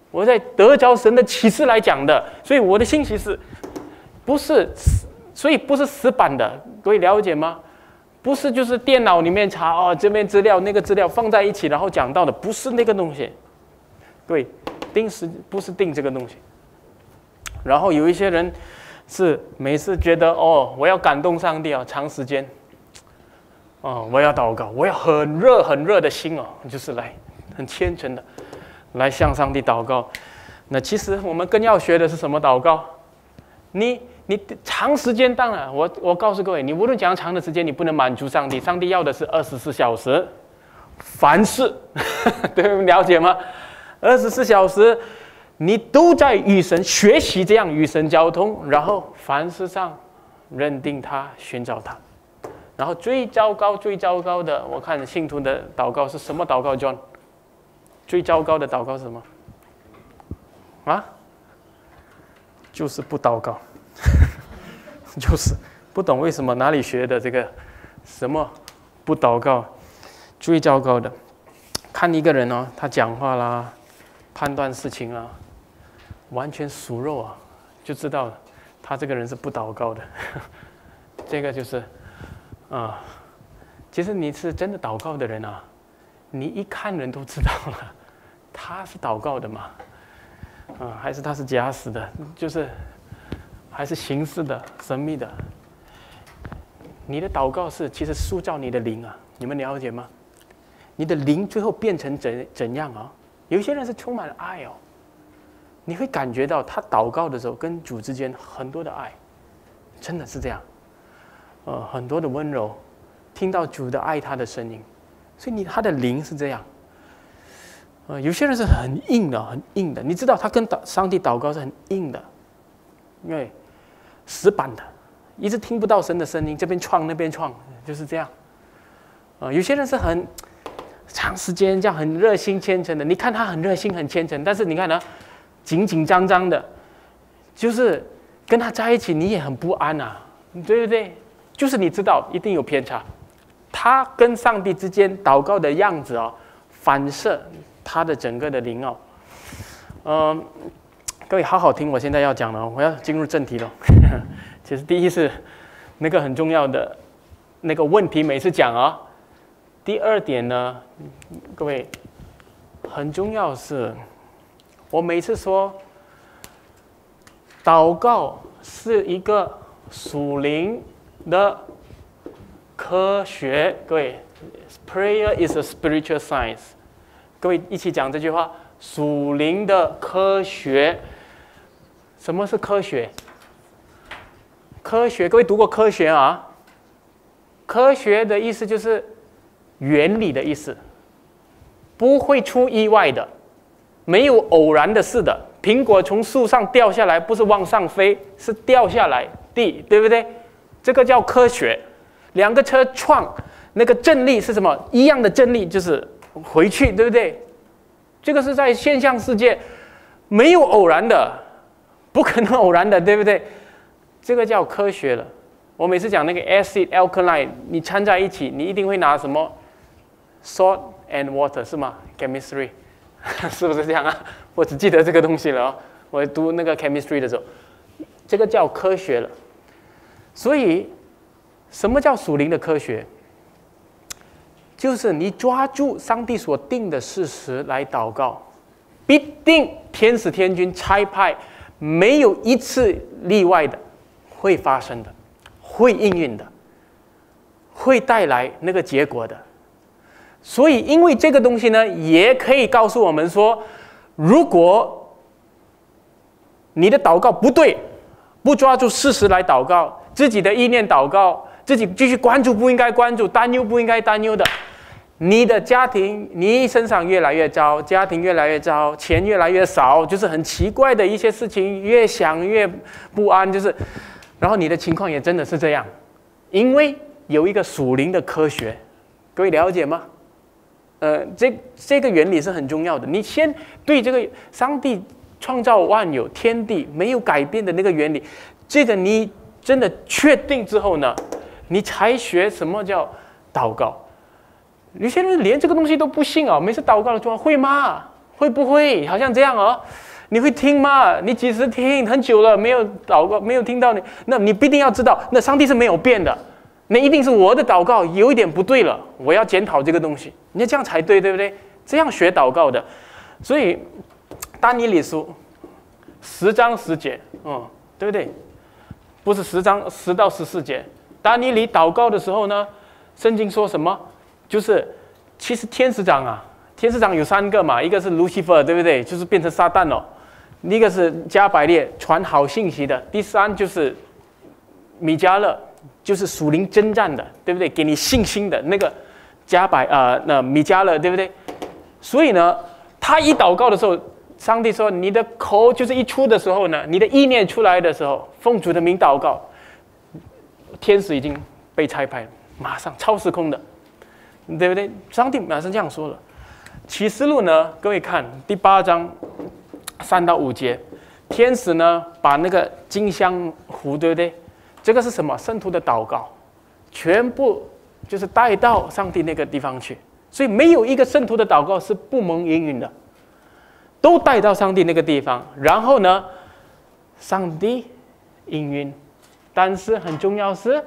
Speaker 1: 我在得着神的启示来讲的，所以我的信息不是死板的，各位了解吗？不是就是电脑里面查哦，这边资料那个资料放在一起，然后讲到的，不是那个东西。对，不是定这个东西。然后有一些人是每次觉得哦，我要感动上帝啊，长时间，哦，我要祷告，我要很热很热的心哦，就是来很虔诚的来向上帝祷告。那其实我们更要学的是什么祷告？你长时间，当然我告诉各位，你无论讲长的时间，你不能满足上帝，上帝要的是24小时，凡事，对，了解吗？24小时，你都在与神学习，这样与神交通，然后凡事上认定他，寻找他。然后最糟糕的，我看信徒的祷告是什么祷告 ？John， 最糟糕的祷告是什么？啊？就是不祷告，就是不懂为什么哪里学的这个什么不祷告，最糟糕的。看一个人哦，他讲话啦，判断事情啊，完全属肉啊，就知道他这个人是不祷告的。这个就是其实你是真的祷告的人啊，你一看人都知道了，他是祷告的嘛，还是他是假死的，就是还是形式的、神秘的。你的祷告是其实塑造你的灵啊，你们了解吗？你的灵最后变成怎样啊？有些人是充满了爱哦，你会感觉到他祷告的时候跟主之间很多的爱，真的是这样。很多的温柔，听到主的爱他的声音，所以他的灵是这样。有些人是很硬的，你知道他跟上帝祷告是很硬的，因为死板的，一直听不到神的声音，这边创那边创，就是这样。有些人是很长时间这样很热心虔诚的，你看他很热心很虔诚，但是你看他紧紧张张的，就是跟他在一起你也很不安啊，对不对？就是你知道一定有偏差，他跟上帝之间祷告的样子哦，反射他的整个的灵哦。各位好好听，我现在要讲了，我要进入正题了。其实第一是那个很重要的那个问题，每次讲啊。第二点呢，各位很重要是，我每次说，祷告是一个属灵的科学。各位 ，Prayer is a spiritual science。各位一起讲这句话：属灵的科学。什么是科学？科学，各位读过科学啊？科学的意思就是原理的意思，不会出意外的，没有偶然的事的。苹果从树上掉下来，不是往上飞，是掉下来地，对不对？这个叫科学。两个车撞，那个振力是什么？一样的振力就是回去，对不对？这个是在现象世界没有偶然的，不可能偶然的，对不对？这个叫科学了。我每次讲那个 acid、alkaline， 你掺在一起，你一定会拿什么 salt and water 是吗 ？chemistry 是不是这样啊？我只记得这个东西了哦。我读那个 chemistry 的时候，这个叫科学了。所以，什么叫属灵的科学？就是你抓住上帝所定的事实来祷告，必定天使天军差派，没有一次例外的，会发生的，会应运的，会带来那个结果的。所以，因为这个东西呢，也可以告诉我们说，如果你的祷告不对，不抓住事实来祷告，自己的意念祷告，自己继续关注不应该关注，担忧不应该担忧的，你的家庭，你身上越来越糟，家庭越来越糟，钱越来越少，就是很奇怪的一些事情，越想越不安，就是，然后你的情况也真的是这样，因为有一个属灵的科学，各位了解吗？这个原理是很重要的。你先对这个上帝创造万有天地没有改变的那个原理，这个你真的确定之后呢，你才学什么叫祷告。有些人连这个东西都不信啊，每次祷告的时候会吗？ 会不会好像这样哦？你会听吗？你几时听？很久了没有祷告，没有听到你，那你必定要知道，那上帝是没有变的。那一定是我的祷告有一点不对了，我要检讨这个东西。你这样才对，对不对？这样学祷告的。所以但以理书10章10节，对不对？不是10章10到14节。但以理祷告的时候呢，圣经说什么？就是其实天使长有3个嘛，一个是 Lucifer， 对不对？就是变成撒旦了。一个是加百列传好信息的，第3就是米迦勒，就是属灵征战的，对不对？给你信心的那个那米迦勒，对不对？所以呢，他一祷告的时候，上帝说你的口就是一出的时候呢，你的意念出来的时候，奉主的名祷告，天使已经被差派了，马上超时空的，对不对？上帝马上这样说了。启示录呢，各位看第8章3到5节，天使呢把那个金香壶，对不对？这个是什么？圣徒的祷告，全部就是带到上帝那个地方去。所以没有一个圣徒的祷告是不蒙应允的，都带到上帝那个地方。然后呢，上帝应允，但是很重要是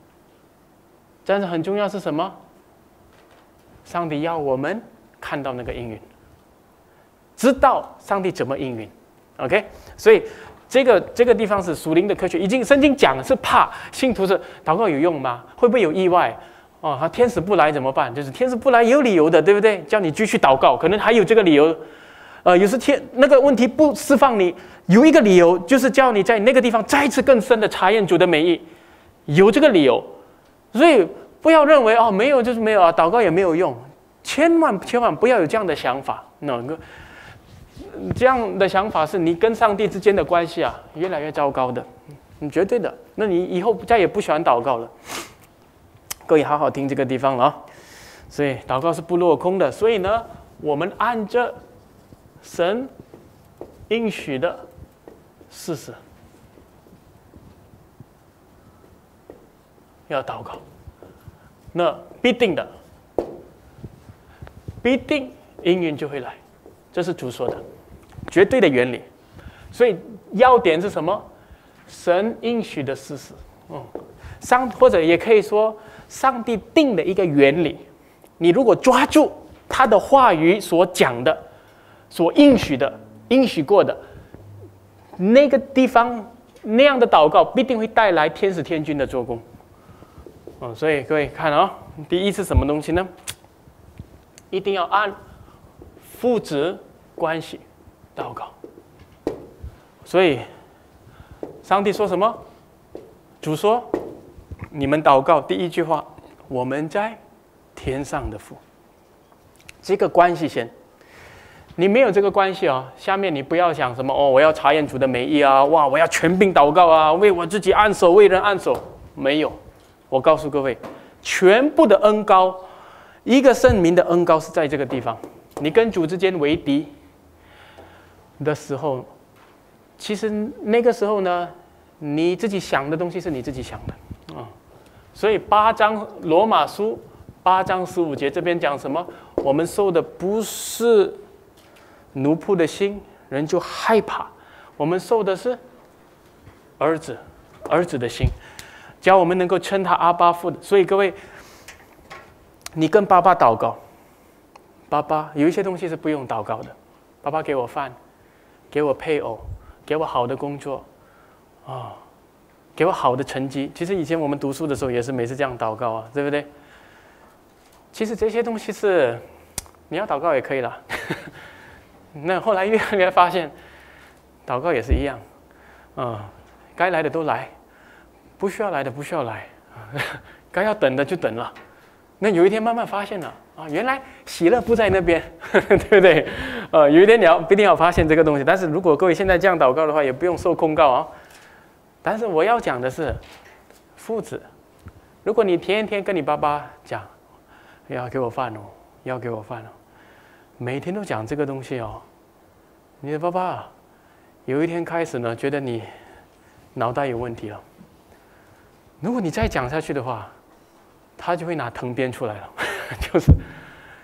Speaker 1: 什么？上帝要我们看到那个应允，知道上帝怎么应允。OK， 所以这个地方是属灵的科学。已经圣经讲是怕信徒是祷告有用吗？会不会有意外？天使不来怎么办？就是天使不来也有理由的，对不对？叫你继续祷告，可能还有这个理由。有时那个问题不释放你，有一个理由就是叫你在那个地方再次更深的查验主的美意，有这个理由。所以不要认为没有就是没有祷告也没有用，千万不要有这样的想法。这样的想法是你跟上帝之间的关系越来越糟糕的，绝对的。那你以后再也不喜欢祷告了。各位好好听这个地方了所以祷告是不落空的。所以呢，我们按着神应许的事实要祷告，那必定应允就会来，这是主说的绝对的原理。所以要点是什么？神应许的事实，或者也可以说上帝定的一个原理。你如果抓住他的话语所讲的、所应许过的那个地方，那样的祷告必定会带来天使天军的做工。所以各位看第一是什么东西呢？一定要按父子关系祷告。所以上帝说什么？主说你们祷告第一句话，我们在天上的父。这个关系先，你没有这个关系下面你不要想什么我要查验主的美意哇，我要全并祷告为我自己按手，为人按手。没有，我告诉各位，全部的恩膏，一个圣民的恩膏是在这个地方。你跟主之间为敌的时候，其实那个时候呢，你自己想的东西是你自己想的所以罗马书8章15节这边讲什么？我们受的不是奴仆的心，人就害怕；我们受的是儿子的心，叫我们能够称他阿爸父的。所以各位，你跟爸爸祷告，爸爸有一些东西是不用祷告的。爸爸给我饭，给我配偶，给我好的工作给我好的成绩。其实以前我们读书的时候也是每次这样祷告对不对？其实这些东西是你要祷告也可以了那后来越来越发现，祷告也是一样该来的都来，不需要来的不需要来该要等的就等了。那有一天慢慢发现了原来喜乐不在那边对不对？有一天你必定要发现这个东西。但是如果各位现在这样祷告的话，也不用受控告但是我要讲的是父子，如果你天天跟你爸爸讲要给我饭要给我饭每天都讲这个东西你的爸爸有一天开始呢，觉得你脑袋有问题了。如果你再讲下去的话，他就会拿藤鞭出来了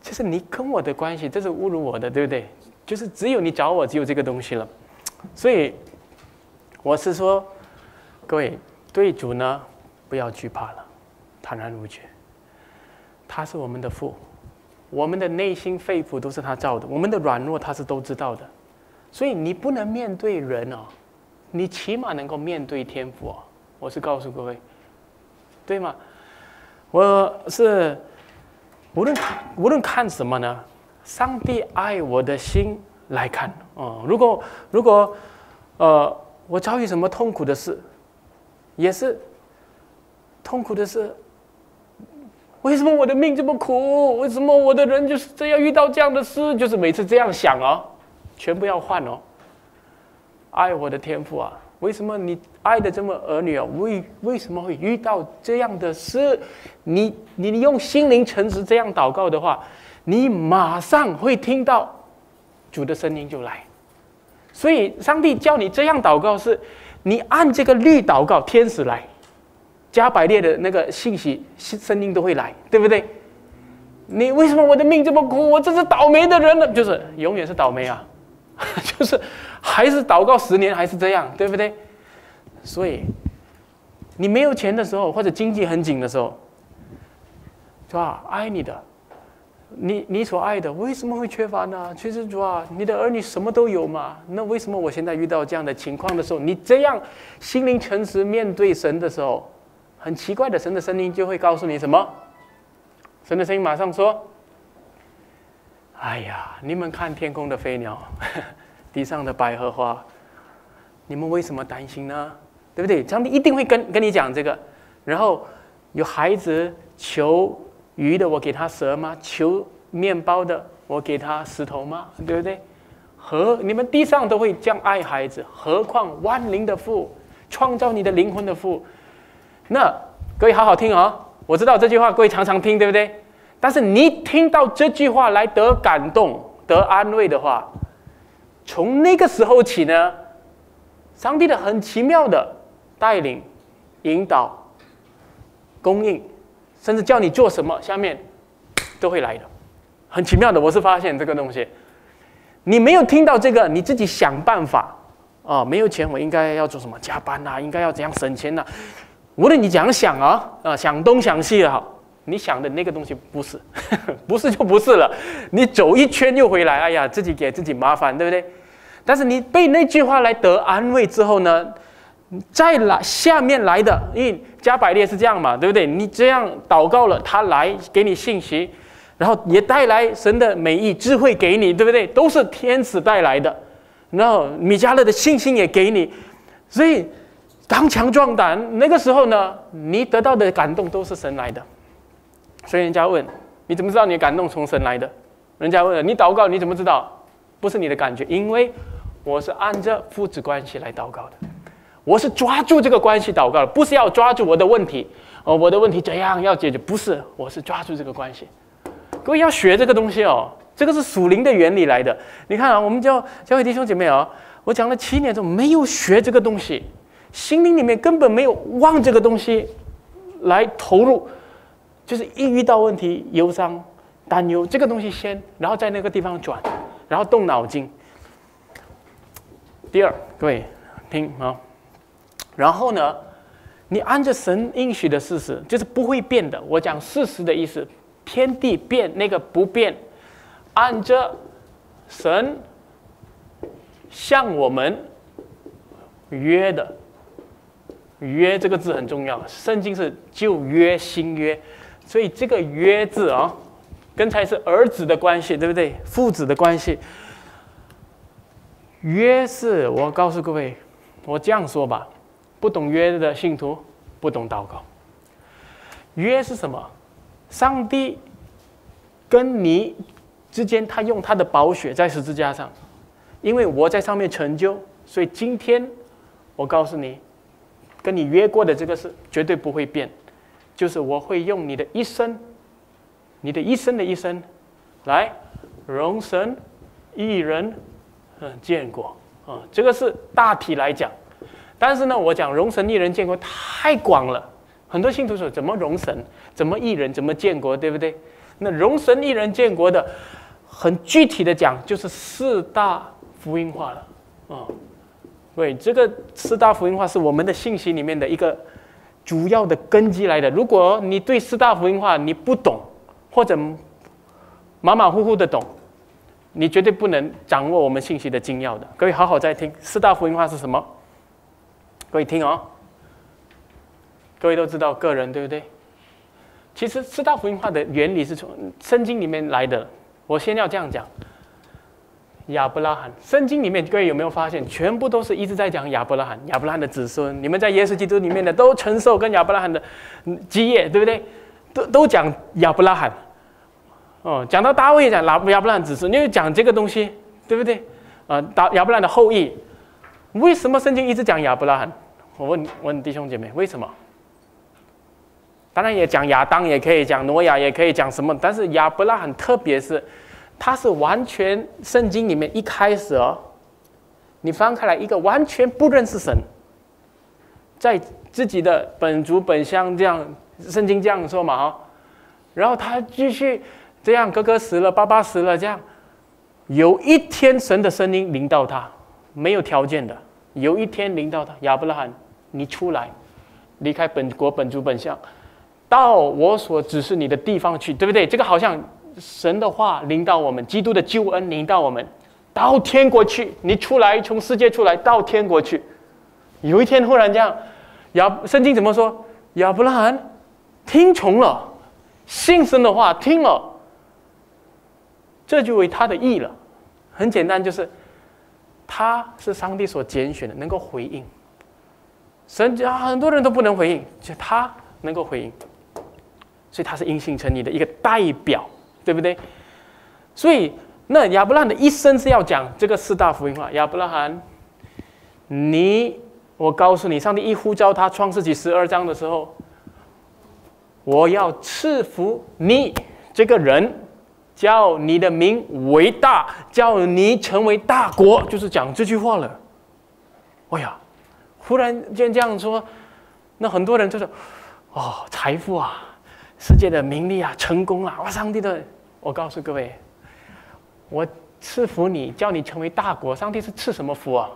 Speaker 1: 就是你跟我的关系，这是侮辱我的，对不对？就是只有你找我，只有这个东西了。所以我是说，各位对主呢，不要惧怕了，坦然无惧。他是我们的父，我们的内心肺腑都是他造的，我们的软弱他是都知道的。所以你不能面对人哦，你起码能够面对天父哦。我是告诉各位，对吗？我是无论看什么呢？上帝爱我的心来看哦。如果我遭遇什么痛苦的事，也是痛苦的事。为什么我的命这么苦？为什么我的人就是这样遇到这样的事？就是每次这样想哦，全部要换哦。爱我的天父啊，为什么你爱的这么儿女啊？为什么会遇到这样的事？你用心灵诚实这样祷告的话，你马上会听到主的声音就来。所以上帝叫你这样祷告是，你按这个律祷告，天使来。加百列的那个信息声音都会来，对不对？你为什么我的命这么苦？我真是倒霉的人了，就是永远是倒霉啊，就是还是祷告10年还是这样，对不对？所以你没有钱的时候，或者经济很紧的时候，是吧？爱你的，你所爱的，为什么会缺乏呢？其实主啊，你的儿女什么都有嘛，那为什么我现在遇到这样的情况的时候，你这样心灵诚实面对神的时候？很奇怪的，神的声音就会告诉你什么？神的声音马上说：“哎呀，你们看天空的飞鸟，地上的百合花，你们为什么担心呢？对不对？”上帝一定会跟你讲这个。然后有孩子求鱼的，我给他蛇吗？求面包的，我给他石头吗？对不对？你们地上都会这样爱孩子，何况万灵的父，创造你的灵魂的父。那各位好好听哦，我知道这句话各位常常听，对不对？但是你听到这句话来得感动、得安慰的话，从那个时候起呢，上帝的很奇妙的带领、引导、供应，甚至叫你做什么，下面都会来的，很奇妙的。我是发现这个东西，你没有听到这个，你自己想办法啊，没有钱我应该要做什么？加班啊，应该要怎样省钱啊？无论你怎样想啊，想东想西也好，你想的那个东西不是，不是就不是了。你走一圈又回来，哎呀，自己给自己麻烦，对不对？但是你被那句话来得安慰之后呢，再来下面来的，因为加百列是这样嘛，对不对？你这样祷告了，他来给你信息，然后也带来神的美意、智慧给你，对不对？都是天使带来的。然后米迦勒的信心也给你，所以。刚强壮胆，那个时候呢，你得到的感动都是神来的。所以人家问你怎么知道你的感动从神来的？人家问你祷告你怎么知道？不是你的感觉，因为我是按着父子关系来祷告的，我是抓住这个关系祷告的，不是要抓住我的问题我的问题怎样要解决？不是，我是抓住这个关系。各位要学这个东西哦，这个是属灵的原理来的。你看啊，我们教会弟兄姐妹啊，我讲了7年之后没有学这个东西。心灵里面根本没有往这个东西来投入，就是一遇到问题、忧伤、担忧这个东西先，然后在那个地方转，然后动脑筋。第二，各位听啊，然后呢，你按着神应许的事实，就是不会变的。我讲事实的意思，天地变，那个不变，按着神向我们约的。约这个字很重要，圣经是旧约、新约，所以这个约字啊，跟才是儿子的关系，对不对？父子的关系。约是我告诉各位，我这样说吧，不懂约的信徒不懂祷告。约是什么？上帝跟你之间，他用他的宝血在十字架上，因为我在上面成就，所以今天我告诉你。跟你约过的这个事绝对不会变，就是我会用你的一生，你的一生的一生，来容神一人见过这个是大体来讲。但是呢，我讲容神一人见过太广了，很多信徒说怎么容神，怎么一人，怎么见过，对不对？ 那容神一人建国的，很具体的讲，就是4大福音化了。对，这个4大福音化是我们的信息里面的一个主要的根基来的。如果你对4大福音化你不懂，或者马马虎虎的懂，你绝对不能掌握我们信息的精要的。各位好好再听，4大福音化是什么？各位听哦，各位都知道个人对不对？其实4大福音化的原理是从圣经里面来的。我先要这样讲，亚伯拉罕，圣经里面各位有没有发现，全部都是一直在讲亚伯拉罕，亚伯拉罕的子孙。你们在耶稣基督里面的都承受跟亚伯拉罕的基业，对不对？都讲亚伯拉罕。讲到大卫也讲亚伯拉罕子孙，因为讲这个东西，对不对？亚伯拉罕的后裔，为什么圣经一直讲亚伯拉罕？我问弟兄姐妹，为什么？当然也讲亚当，也可以讲挪亚，也可以讲什么，但是亚伯拉罕特别是，他是完全圣经里面一开始你翻开来一个完全不认识神，在自己的本族本乡这样，圣经这样说嘛然后他继续这样，哥哥死了，爸爸死了，这样，有一天神的声音临到他，没有条件的，有一天临到他，亚伯拉罕，你出来，离开本国本族本乡。到我所指示你的地方去，对不对？这个好像神的话临到我们，基督的救恩临到我们，到天国去。你出来，从世界出来，到天国去。有一天忽然这样，圣经怎么说？亚伯拉罕听从了，信神的话听了，这就为他的义了。很简单，就是他是上帝所拣选的，能够回应。神很多人都不能回应，就他能够回应。所以他是因信称义的一个代表，对不对？所以那亚伯拉罕的一生是要讲这个4大福音话。亚伯拉罕，我告诉你，上帝一呼召他，创世纪12章的时候，我要赐福你这个人，叫你的名为大，叫你成为大国，就是讲这句话了。哎呀，忽然间这样说，那很多人就说，财富啊，世界的名利啊，成功啊，上帝的，我告诉各位，我赐福你，叫你成为大国。上帝是赐什么福啊？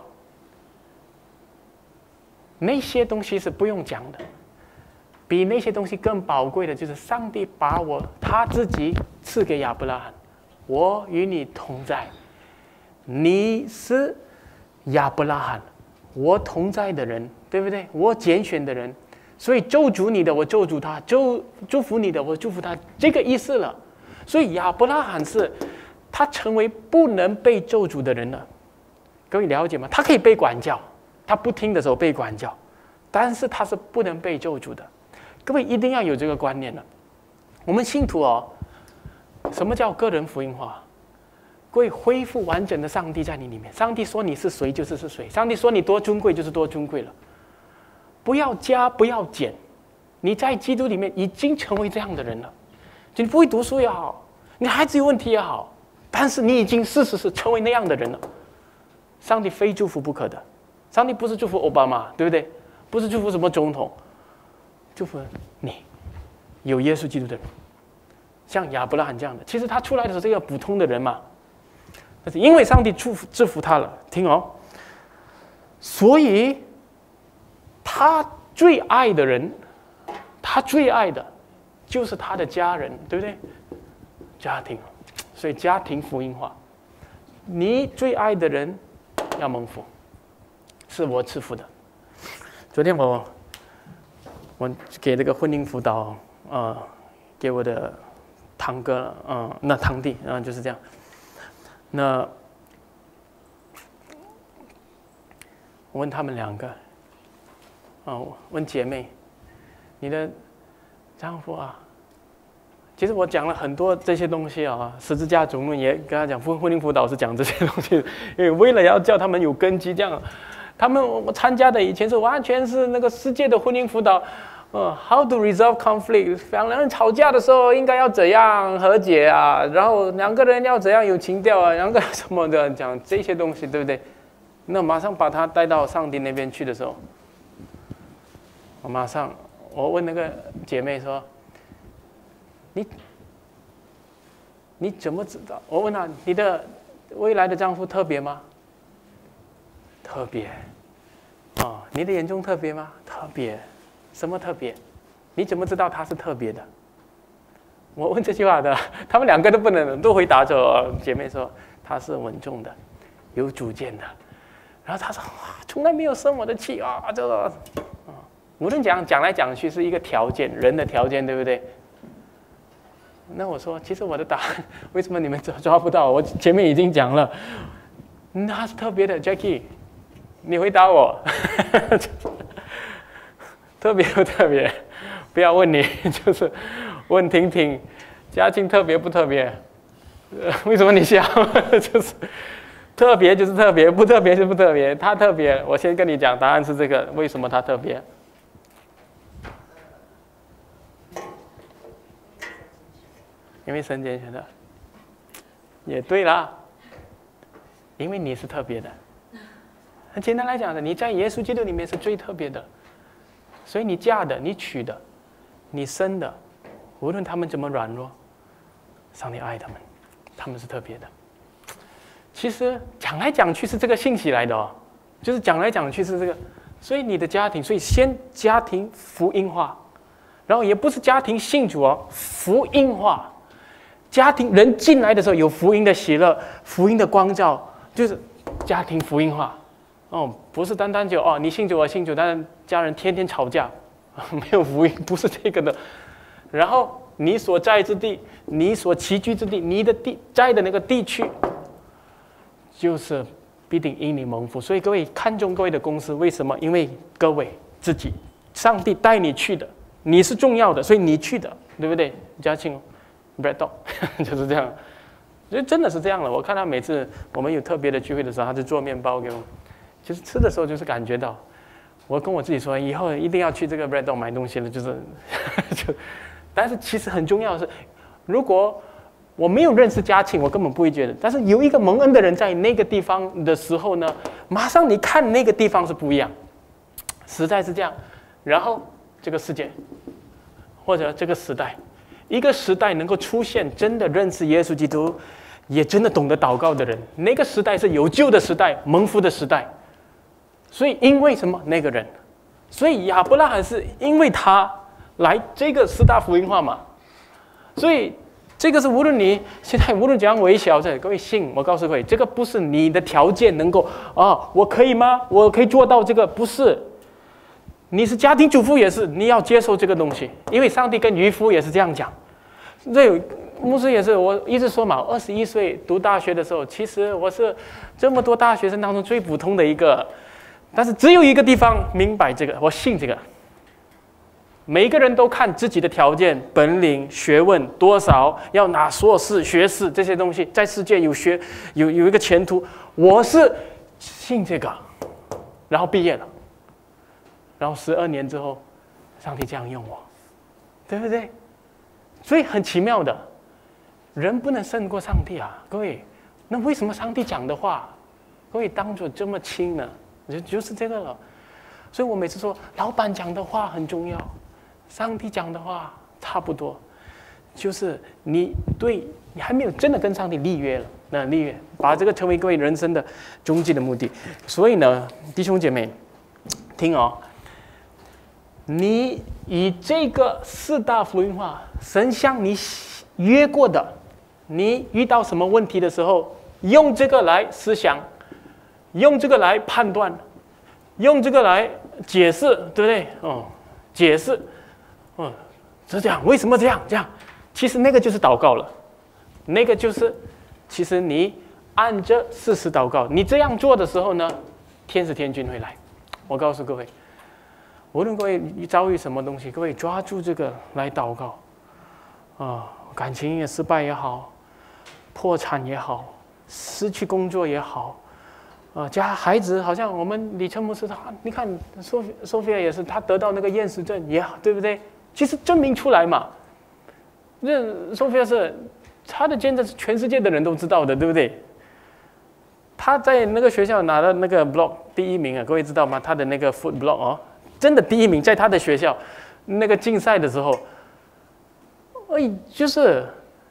Speaker 1: 那些东西是不用讲的，比那些东西更宝贵的就是上帝把他自己赐给亚伯拉罕，我与你同在，你是亚伯拉罕，我同在的人，对不对？我拣选的人。所以咒诅你的，我咒诅他；祝福你的，我祝福他。这个意思了。所以亚伯拉罕他成为不能被咒诅的人了。各位了解吗？他可以被管教，他不听的时候被管教，但是他是不能被咒诅的。各位一定要有这个观念了。我们信徒什么叫个人福音化？各位恢复完整的上帝在你里面。上帝说你是谁就是谁，上帝说你多尊贵就是多尊贵了。不要加，不要减，你在基督里面已经成为这样的人了。你不会读书也好，你孩子有问题也好，但是你已经事实是成为那样的人了。上帝非祝福不可的，上帝不是祝福奥巴马，对不对？不是祝福什么总统，祝福你有耶稣基督的人，像亚伯拉罕这样的。其实他出来的时候是一个普通的人嘛，但是因为上帝祝福他了，听所以他最爱的人，他最爱的就是他的家人，对不对？家庭，所以家庭福音化，你最爱的人要蒙福，是我赐福的。昨天我给这个婚姻辅导给我的堂哥那堂弟就是这样。那我问他们两个问姐妹，你的丈夫其实我讲了很多这些东西十字架总论也跟他讲，婚姻辅导是讲这些东西，因为为了要叫他们有根基，这样我参加的以前是完全是那个世界的婚姻辅导，how to resolve conflict， 两人吵架的时候应该要怎样和解然后两个人要怎样有情调两个人什么的，讲这些东西，对不对？那马上把他带到上帝那边去的时候，我问那个姐妹说， 你怎么知道？我问他，你的未来的丈夫特别吗？特别。你的眼中特别吗？特别。什么特别？你怎么知道他是特别的？我问这句话的，他们2个都回答着。姐妹说他是稳重的，有主见的。然后他说从来没有生我的气啊，这个无论讲来讲去是一个条件，人的条件，对不对？那我说，其实我的答案为什么你们抓不到？我前面已经讲了，他是特别的 ，Jackie， 你回答我，特别不特别？不要问你，就是问婷婷，嘉庆特别不特别？为什么你笑？就是特别就是特别，不特别就不特别。他特别，我先跟你讲，答案是这个。为什么他特别？因为神拣选的，也对啦。因为你是特别的。很简单来讲的，你在耶稣基督里面是最特别的，所以你嫁的、你娶的、你生的，无论他们怎么软弱，上帝爱他们，他们是特别的。其实讲来讲去是这个信息来的哦，就是讲来讲去是这个，所以你的家庭，所以先家庭福音化，然后也不是家庭信主哦，福音化。家庭人进来的时候有福音的喜乐，福音的光照，就是家庭福音化。不是单单就你信主我信主，但是家人天天吵架，没有福音，不是这个的。然后你所在之地，你所栖居之地，你的在的那个地区，就是必定因你蒙福。所以各位看重各位的公司，为什么？因为各位自己，上帝带你去的，你是重要的，所以你去的，对不对？嘉庆 ，Bread Dog 就是这样，就真的是这样了。我看他每次我们有特别的聚会的时候，他就做面包给我，就是吃的时候就是感觉到，我跟我自己说，以后一定要去这个 Bread Dog 买东西了，就是但是其实很重要的是，如果我没有认识嘉庆，我根本不会觉得。但是有一个蒙恩的人在那个地方的时候呢，马上你看那个地方是不一样，实在是这样。然后这个世界，或者这个时代，一个时代能够出现真的认识耶稣基督，也真的懂得祷告的人，那个时代是有救的时代，蒙福的时代。所以因为什么？那个人，所以亚伯拉罕是因为他来这个四大福音化嘛，所以这个是无论你现在无论怎样微小，各位信，我告诉各位，这个不是你的条件能够我可以吗？我可以做到这个？不是，你是家庭主妇也是，你要接受这个东西，因为上帝跟渔夫也是这样讲。这牧师也是，我一直说嘛，21岁读大学的时候，其实我是这么多大学生当中最普通的一个，但是只有一个地方明白这个，我信这个。每个人都看自己的条件、本领、学问多少，要拿硕士、学士这些东西，在世界有一个前途。我是信这个，然后毕业了，然后12年之后，上帝这样用我，对不对？所以很奇妙的，人不能胜过上帝啊，各位。那为什么上帝讲的话，各位当作这么轻呢？就是这个了。所以我每次说，老板讲的话很重要。上帝讲的话差不多，就是你还没有真的跟上帝立约了，那立约把这个成为各位人生的终极的目的。所以呢，弟兄姐妹，听哦，你以这个四大福音化，神向你约过的，你遇到什么问题的时候，用这个来思想，用这个来判断，用这个来解释，对不对？解释。是这样，为什么这样？这样，其实那个就是祷告了，那个就是，其实你按着事实祷告，你这样做的时候呢，天使天军会来。我告诉各位，无论各位遭遇什么东西，各位抓住这个来祷告。感情也失败也好，破产也好，失去工作也好，家孩子好像我们李成牧师你看Sophia也是，他得到那个厌食症也好，对不对？其实证明出来嘛，那Sophia是他的见证是全世界的人都知道的，对不对？他在那个学校拿了那个 block 第1名啊，各位知道吗？他的那个 food block 真的第1名，在他的学校那个竞赛的时候，就是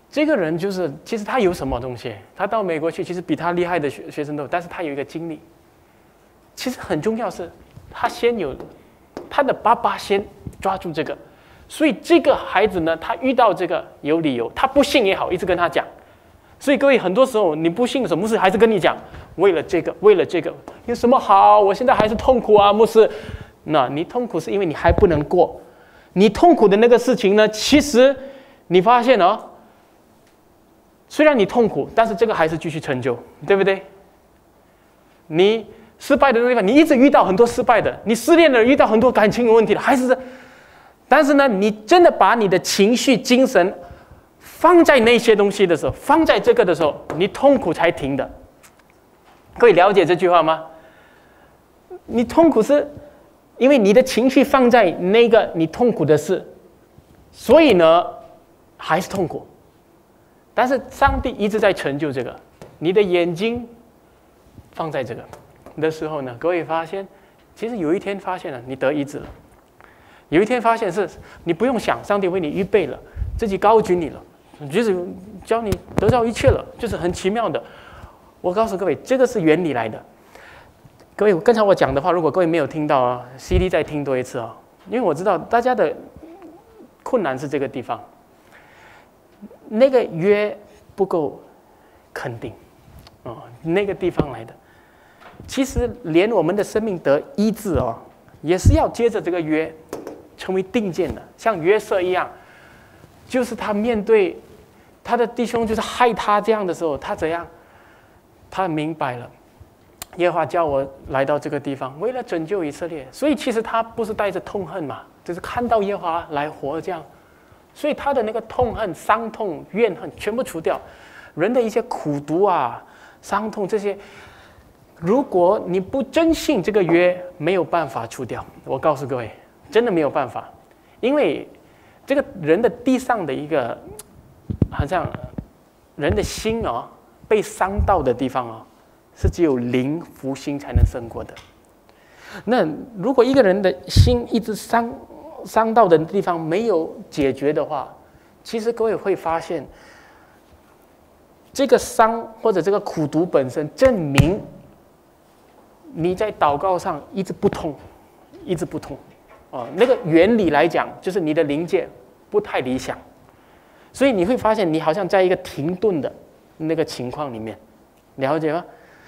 Speaker 1: 这个人就是其实他有什么东西？他到美国去，其实比他厉害的学生都有，但是他有一个经历，其实很重要是，他先有他的爸爸先抓住这个，所以这个孩子呢，他遇到这个有理由，他不信也好，一直跟他讲。所以各位，很多时候你不信什么牧师还是跟你讲，为了这个，为了这个，有什么好？我现在还是痛苦啊，牧师。那你痛苦是因为你还不能过，你痛苦的那个事情呢，其实你发现哦，虽然你痛苦，但是这个还是继续成就，对不对？你失败的地方，你一直遇到很多失败的，你失恋了，遇到很多感情有问题的，还是，但是呢，你真的把你的情绪、精神放在那些东西的时候，放在这个的时候，你痛苦才停的。各位了解这句话吗？你痛苦是因为你的情绪放在那个你痛苦的事，所以呢，还是痛苦。但是上帝一直在成就这个，你的眼睛放在这个的时候呢，各位发现，其实有一天发现了你得医治了，有一天发现是你不用想，上帝为你预备了，自己高举你了。就是教你得到一切了，就是很奇妙的。我告诉各位，这个是原理来的。各位，刚才我讲的话，如果各位没有听到啊 ，CD 再听多一次啊，因为我知道大家的困难是这个地方，那个约不够肯定哦，那个地方来的。其实连我们的生命得医治哦，也是要接着这个约成为定见的，像约瑟一样，就是他面对他的弟兄就是害他这样的时候，他怎样？他明白了，耶和华叫我来到这个地方，为了拯救以色列。所以其实他不是带着痛恨嘛，就是看到耶和华来活这样。所以他的那个痛恨、伤痛、怨恨全部除掉，人的一些苦毒啊、伤痛这些，如果你不真信这个约，没有办法除掉。我告诉各位，真的没有办法，因为这个人的地上的一个，好像人的心哦，被伤到的地方哦，是只有灵福心才能胜过的。那如果一个人的心一直伤到的地方没有解决的话，其实各位会发现，这个伤或者这个苦毒本身证明你在祷告上一直不通，一直不通。那个原理来讲，就是你的灵界不太理想，所以你会发现你好像在一个停顿的那个情况里面，了解吗？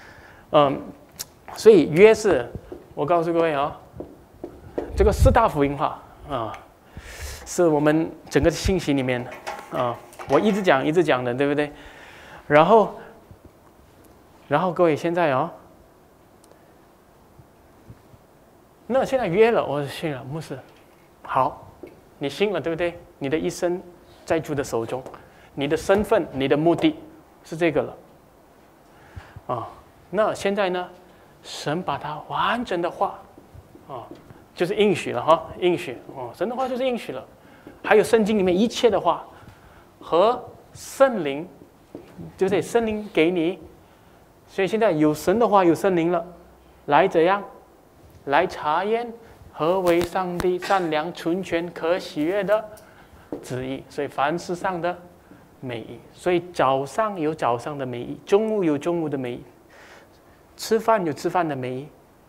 Speaker 1: 所以约是，我告诉各位啊，这个四大福音化啊，是我们整个信息里面啊，我一直讲的，对不对？然后各位现在啊。那现在约了，我信了，牧师，好，你信了，对不对？你的一生在主的手中，你的身份、你的目的是这个了，那现在呢，神把它完整的话，就是应许了哈，应许神的话就是应许了，还有圣经里面一切的话和圣灵，对不对？圣灵给你，所以现在有神的话，有圣灵了，来怎样？来查验何为上帝善良、纯全、可喜悦的旨意。所以凡事上的美意，所以早上有早上的美意，中午有中午的美意，吃饭有吃饭的美意，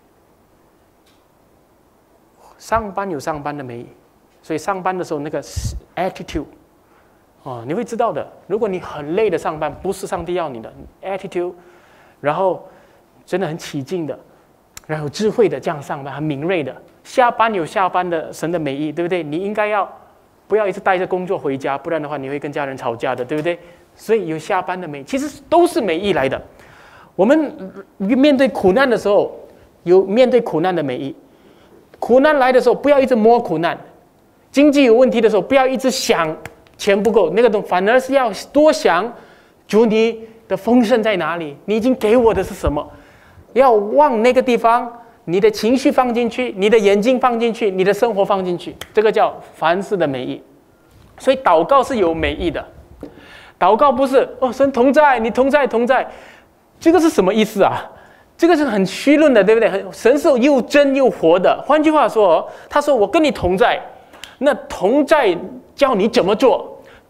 Speaker 1: 上班有上班的美意。所以上班的时候那个 attitude，你会知道的。如果你很累的上班，不是上帝要你的 attitude， 然后真的很起劲的。然后有智慧的这样上班，很敏锐的。下班有下班的神的美意，对不对？你应该不要一直带着工作回家，不然的话你会跟家人吵架的，对不对？所以有下班的美意，其实都是美意来的。我们面对苦难的时候，有面对苦难的美意。苦难来的时候，不要一直摸苦难；经济有问题的时候，不要一直想钱不够，那个东反而是要多想，主你的丰盛在哪里？你已经给我的是什么？要往那个地方，你的情绪放进去，你的眼睛放进去，你的生活放进去，这个叫凡事的美意。所以祷告是有美意的，祷告不是神同在，你同在，这个是什么意思啊？这个是很虚论的，对不对？神是又真又活的。换句话说，他说我跟你同在，那同在叫你怎么做？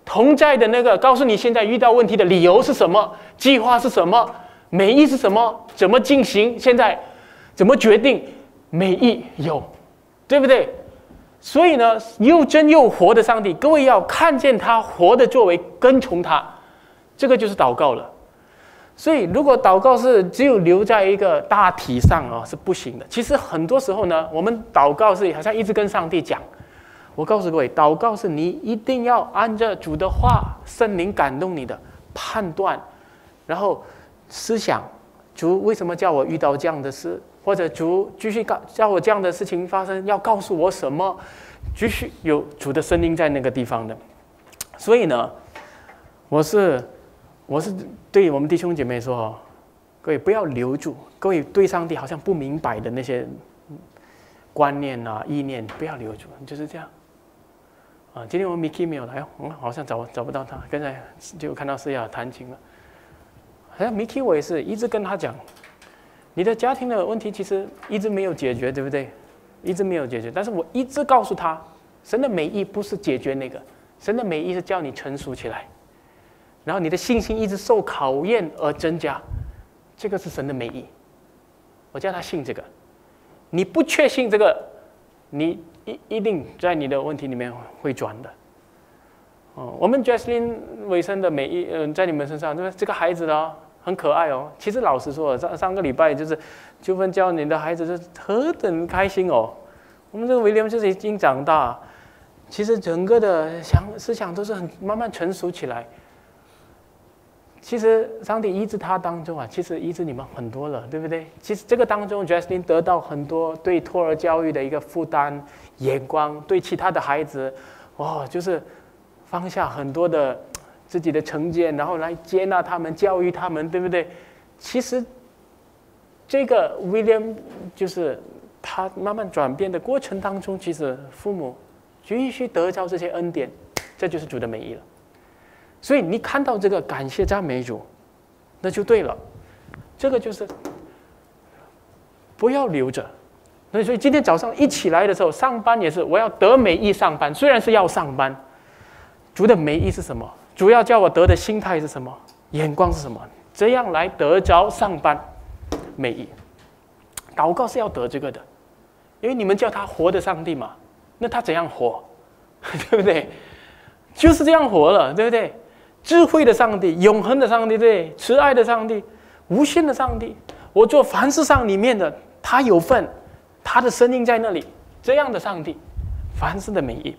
Speaker 1: 同在的那个告诉你现在遇到问题的理由是什么，计划是什么，美意是什么，怎么进行，现在怎么决定，美意有，对不对？所以呢，又真又活的上帝，各位要看见他活的作为，跟从他，这个就是祷告了。所以如果祷告是只有留在一个大体上是不行的。其实很多时候呢，我们祷告是好像一直跟上帝讲。我告诉各位，祷告是你一定要按着主的话，圣灵感动你的判断，然后思想，主为什么叫我遇到这样的事，或者主继续叫我这样的事情发生，要告诉我什么，继续有主的声音在那个地方的。所以呢，我是对我们弟兄姐妹说，各位不要留住，各位对上帝好像不明白的那些观念意念，不要留住，就是这样。今天我们 Miki 没有来，好像找不到他，刚才就看到是要弹琴了。好像 Miki 我也是一直跟他讲，你的家庭的问题其实一直没有解决，对不对？一直没有解决，但是我一直告诉他，神的美意不是解决那个，神的美意是叫你成熟起来，然后你的信心一直受考验而增加，这个是神的美意。我叫他信这个，你不确信这个，你一定在你的问题里面会转的。我们 Jesslyn 尾声的美意，在你们身上，这个孩子很可爱哦。其实老实说，上个礼拜就是纠纷教你的孩子是何等开心哦。我们这个威廉就是已经长大，其实整个的思想都是很慢慢成熟起来。其实上帝医治他当中其实医治你们很多了，对不对？其实这个当中 ，Jesslyn 得到很多对托儿教育的一个负担、眼光，对其他的孩子，就是放下很多的自己的成见，然后来接纳他们、教育他们，对不对？其实这个 William 就是他慢慢转变的过程当中，其实父母继续得着这些恩典，这就是主的美意了。所以你看到这个感谢赞美主，那就对了。这个就是不要留着。所以今天早上一起来的时候，上班也是我要得美意上班，虽然是要上班，主的美意是什么？主要叫我得的心态是什么？眼光是什么？这样来得着上班美意。祷告是要得这个的，因为你们叫他活的上帝嘛，那他怎样活？对不对？就是这样活了，对不对？智慧的上帝，永恒的上帝，对，慈爱的上帝，无限的上帝。我做凡事上里面的，他有份，他的声音在那里，这样的上帝，凡事的美意，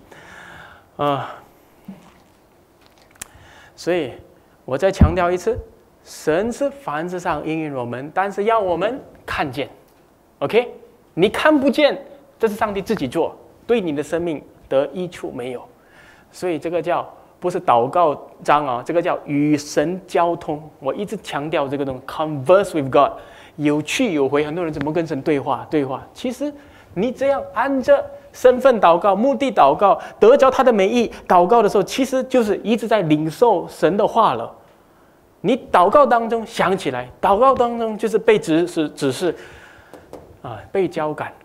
Speaker 1: 所以我再强调一次，神是凡事上应允我们，但是要我们看见 ，OK？ 你看不见，这是上帝自己做，对你的生命得益处没有，所以这个叫。不是祷告章这个叫与神交通。我一直强调这个东西 ，converse with God， 有去有回。很多人怎么跟神对话？其实你这样按着身份祷告、目的祷告，得着他的美意祷告的时候，其实就是一直在领受神的话了。你祷告当中想起来，祷告当中就是被指示被交感，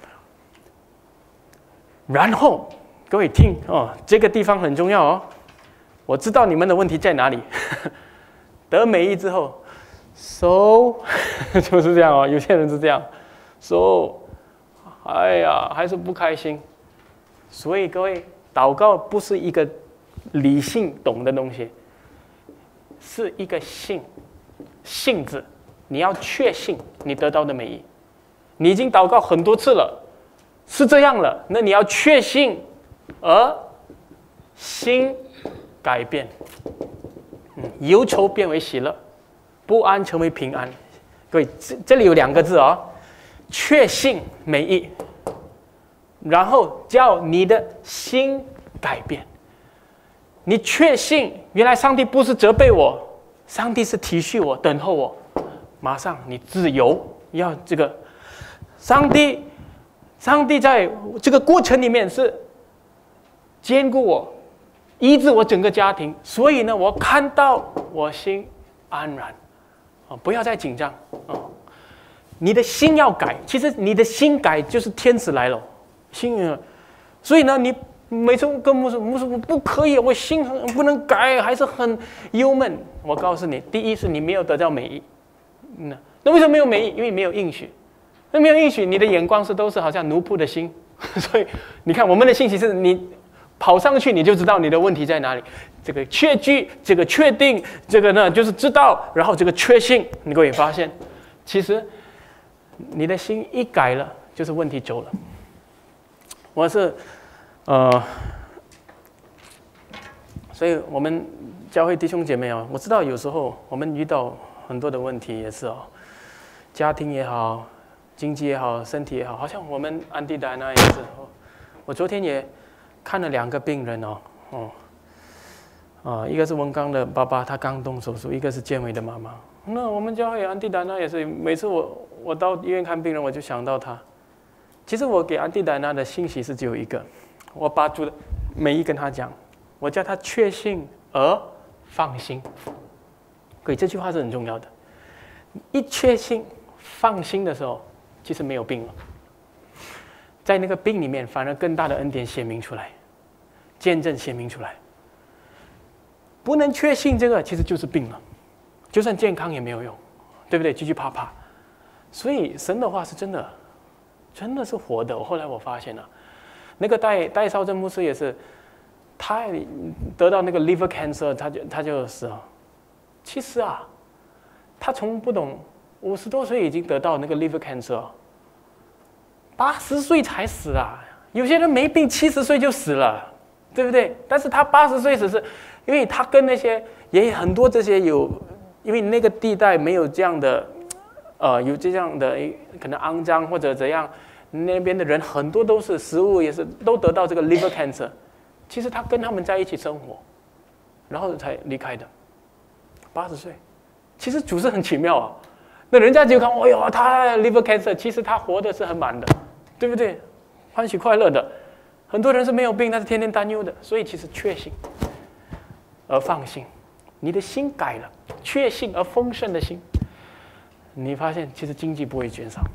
Speaker 1: 然后各位听这个地方很重要哦。我知道你们的问题在哪里。得美意之后 ，so 就是这样有些人是这样 ，so 哎呀还是不开心。所以各位，祷告不是一个理性懂的东西，是一个信字。你要确信你得到的美意。你已经祷告很多次了，是这样了，那你要确信，而心改变，忧愁变为喜乐，不安成为平安。各位，这里有2个字确信美意，然后叫你的心改变。你确信原来上帝不是责备我，上帝是体恤我、等候我，马上你自由。要这个上帝在这个过程里面是兼顾我。医治我整个家庭，所以呢，我看到我心安然，不要再紧张你的心要改，其实你的心改就是天使来了，所以呢， 每次跟牧师我不可以，我心不能改，还是很忧闷。我告诉你，第一是你没有得到美意，那为什么没有美意？因为没有应许。那没有应许，你的眼光都是好像奴仆的心。所以你看，我们的信息是你跑上去，你就知道你的问题在哪里。这个确据，这个确定，这个呢就是知道，然后这个确信，你会发现，其实你的心一改了，就是问题走了。我是所以我们教会弟兄姐妹啊，我知道有时候我们遇到很多的问题也是家庭也好，经济也好，身体也好，好像我们安迪达那也是。我昨天也看了2个病人一个是文刚的爸爸，他刚动手术；一个是建伟的妈妈。那我们教会安迪达那也是，每次我到医院看病人，我就想到他。其实我给安迪达那的信息是只有一个，我把主的美意跟他讲，我叫他确信而放心。所以这句话是很重要的。一确信放心的时候，其实没有病了。在那个病里面，反而更大的恩典显明出来，见证显明出来。不能确信这个，其实就是病了，就算健康也没有用，对不对？继续怕。所以神的话是真的，真的是活的。后来我发现了，那个戴绍正牧师也是，他得到那个 liver cancer， 他就死了。其实他从不懂50多岁已经得到那个 liver cancer，80岁才死啊！有些人没病70岁就死了，对不对？但是他80岁死是，因为他跟那些也很多这些因为那个地带没有这样的，有这样的可能肮脏或者怎样，那边的人很多都是食物也是都得到这个 liver cancer。其实他跟他们在一起生活，然后才离开的，80岁。其实主是很奇妙那人家就看，哎呦，他 liver cancer， 其实他活的是很满的，对不对？欢喜快乐的。很多人是没有病，但是天天担忧的。所以其实确信而放心，你的心改了，确信而丰盛的心，你发现其实经济不会减少。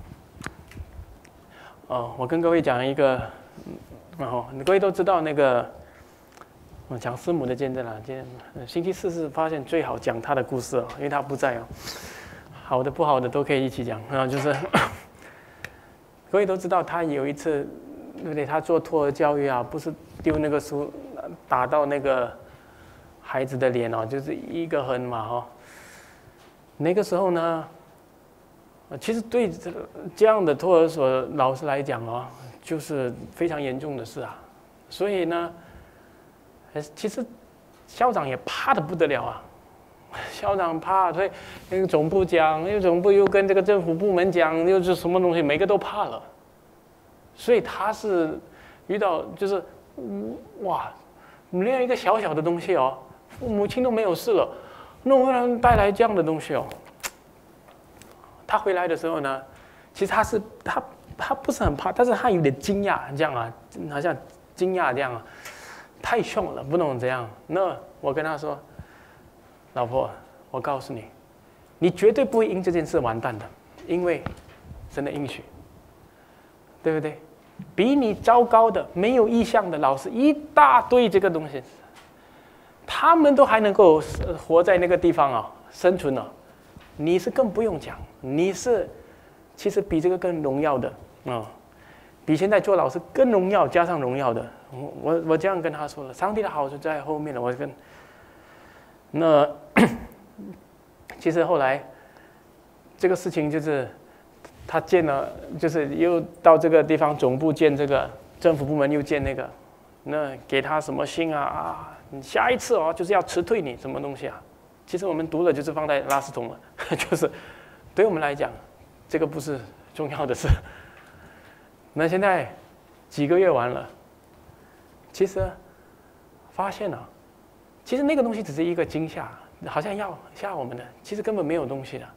Speaker 1: 我跟各位讲一个，各位都知道那个，我讲师母的见证了。今天星期4是发现最好讲她的故事因为她不在好的不好的都可以一起讲就是各位都知道，她有一次，对不对？她做托儿教育不是丢那个书打到那个孩子的脸就是一个痕嘛那个时候呢，其实对这样的托儿所老师来讲就是非常严重的事所以呢，其实校长也怕得不得了校长怕，所以那个总部讲，那个总部又跟这个政府部门讲，又是什么东西，每个都怕了。所以他是遇到就是哇，连一个小小的东西父母亲都没有事了，那为什么带来这样的东西他回来的时候呢，其实他不是很怕，但是他有点惊讶，这样好像惊讶这样太凶了，不懂怎样。那我跟他说，老婆，我告诉你，你绝对不会因这件事完蛋的，因为神的应许，对不对？比你糟糕的、没有意向的老师一大堆，这个东西，他们都还能够活在那个地方生存你是更不用讲，你是其实比这个更荣耀的比现在做老师更荣耀，加上荣耀的。我这样跟他说了，上帝的好处在后面了。那其实后来这个事情就是他建了，就是又到这个地方总部建这个，政府部门又建那个，那给他什么信你下一次就是要辞退你什么东西其实我们读了就是放在垃圾桶了，就是对我们来讲，这个不是重要的事。那现在几个月完了，其实发现其实那个东西只是一个惊吓，好像要吓我们的，其实根本没有东西的。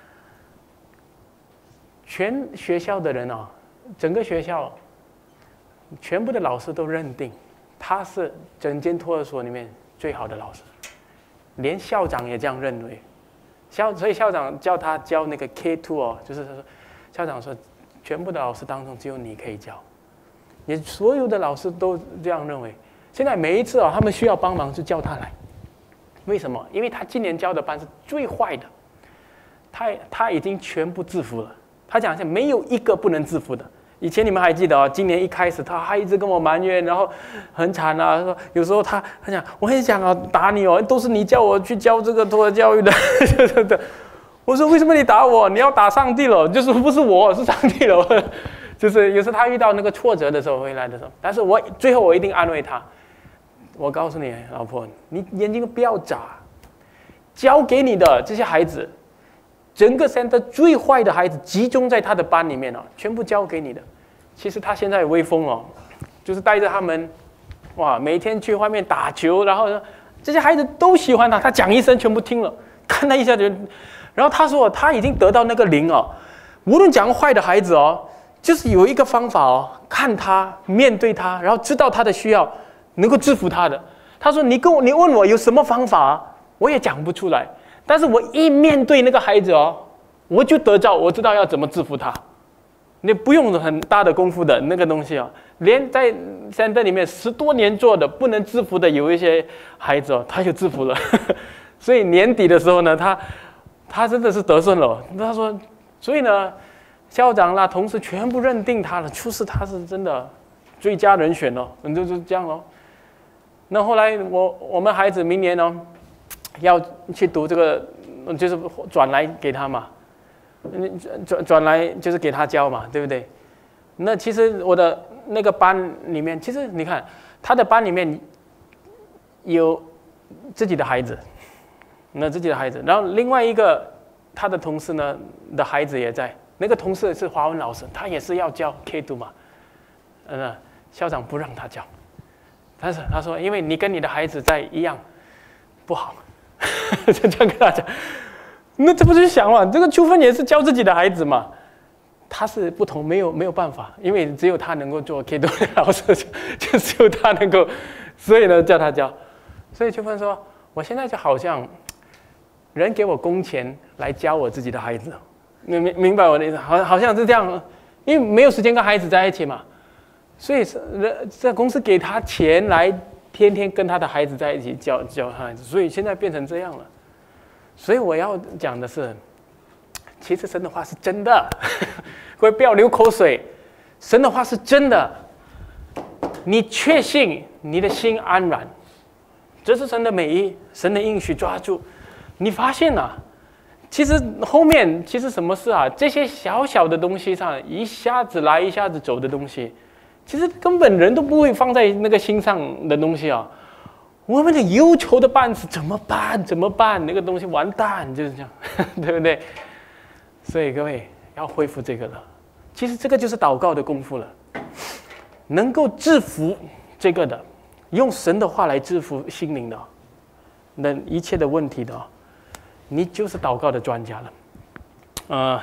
Speaker 1: 全学校的人整个学校全部的老师都认定他是整间托儿所里面最好的老师，连校长也这样认为。所以校长叫他教那个 K2 就是说，校长说全部的老师当中只有你可以教， 也所有的老师都这样认为。现在每一次他们需要帮忙就叫他来，为什么？因为他今年教的班是最坏的，他已经全部制服了。他讲没有一个不能制服的。以前你们还记得今年一开始他还一直跟我埋怨，然后很惨啊，说有时候他讲我很想打你都是你叫我去教这个托儿教育的，我说为什么你打我？你要打上帝了，就是不是我是上帝了。就是有时他遇到那个挫折的时候回来的时候，但是最后我一定安慰他。我告诉你，老婆，你眼睛不要眨，教给你的这些孩子，整个 center 最坏的孩子集中在他的班里面全部交给你的。其实他现在威风就是带着他们，哇，每天去外面打球，然后呢，这些孩子都喜欢他，他讲一声全部听了，看他一下就，然后他说他已经得到那个灵无论讲坏的孩子就是有一个方法看他，面对他，然后知道他的需要，能够制服他的。他说你问我有什么方法我也讲不出来。但是我一面对那个孩子我就得着，我知道要怎么制服他。你不用很大的功夫的那个东西连在 center 里面10多年做的不能制服的有一些孩子他就制服了。所以年底的时候呢，他真的是得胜了。他说，所以呢，校长啦、同事全部认定他了，就是他是真的最佳人选就是这样那后来我们孩子明年要去读这个，就是转来给他嘛，转来就是给他教嘛，对不对？那其实我的那个班里面，其实你看他的班里面有自己的孩子，然后另外一个他的同事呢的孩子也在，那个同事是华文老师，他也是要教 K2 嘛，校长不让他教，但是他说因为你跟你的孩子在一样不好。就这样跟他讲，那这不是想嘛？这个秋芬也是教自己的孩子嘛，他是不同，没有办法，因为只有他能够做 K2 的老师，就只有他能够，所以呢叫他教。所以秋芬说，我现在就好像人给我工钱来教我自己的孩子，明白我的意思？好像是这样，因为没有时间跟孩子在一起嘛，所以这公司给他钱来。天天跟他的孩子在一起教孩子，所以现在变成这样了。所以我要讲的是，其实神的话是真的，各位不要流口水，神的话是真的。你确信，你的心安然，这是神的美意，神的应许，抓住。你发现其实后面其实什么事这些小小的东西上，一下子来一下子走的东西。其实根本人都不会放在那个心上的东西我们的忧愁的半死，怎么办？那个东西完蛋，就是这样，对不对？所以各位要恢复这个了。其实这个就是祷告的功夫了，能够制服这个的，用神的话来制服心灵的，那一切的问题的，你就是祷告的专家了，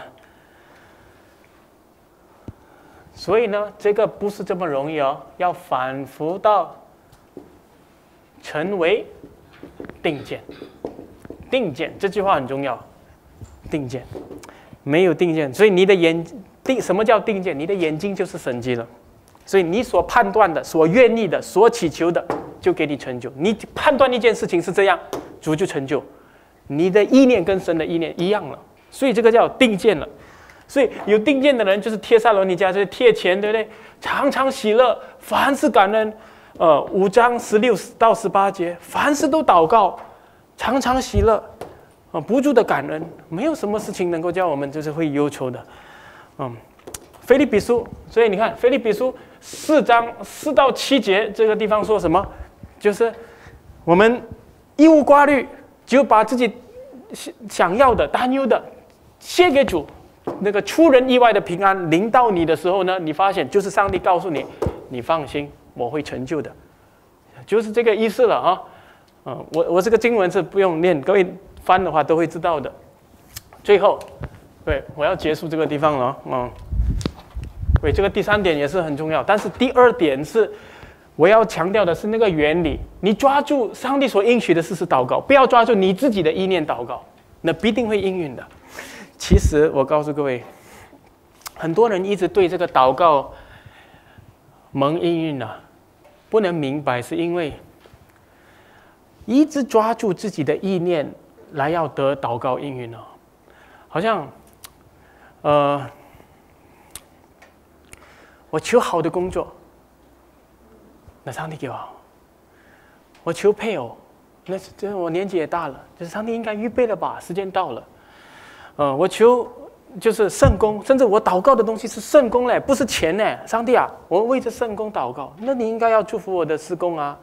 Speaker 1: 所以呢，这个不是这么容易要反复到成为定见。定见这句话很重要，定见没有定见，所以你的什么叫定见？你的眼睛就是神迹了。所以你所判断的、所愿意的、所祈求的，就给你成就。你判断一件事情是这样，主就成就。你的意念跟神的意念一样了，所以这个叫定见了。所以有定见的人就是帖撒罗尼迦，就是贴钱，对不对？常常喜乐，凡事感恩。5章16到18节，凡事都祷告，常常喜乐，不住的感恩，没有什么事情能够叫我们就是会忧愁的。腓立比书，所以你看腓立比书4章4到7节这个地方说什么？就是我们一无挂虑，就把自己想要的、担忧的献给主。那个出人意外的平安临到你的时候呢，你发现就是上帝告诉你，你放心，我会成就的，就是这个意思了我这个经文是不用念，各位翻的话都会知道的。最后，对，我要结束这个地方了对，这个第3点也是很重要，但是第2点是我要强调的是那个原理，你抓住上帝所应许的事是祷告，不要抓住你自己的意念祷告，那必定会应允的。其实我告诉各位，很多人一直对这个祷告蒙应允了，不能明白，是因为一直抓住自己的意念来要得祷告应允了，好像，我求好的工作，那上帝给我；我求配偶，那这我年纪也大了，就是上帝应该预备了吧，时间到了。我求就是圣工，甚至我祷告的东西是圣工嘞，不是钱嘞。上帝啊，我为着圣工祷告，那你应该要祝福我的事工啊。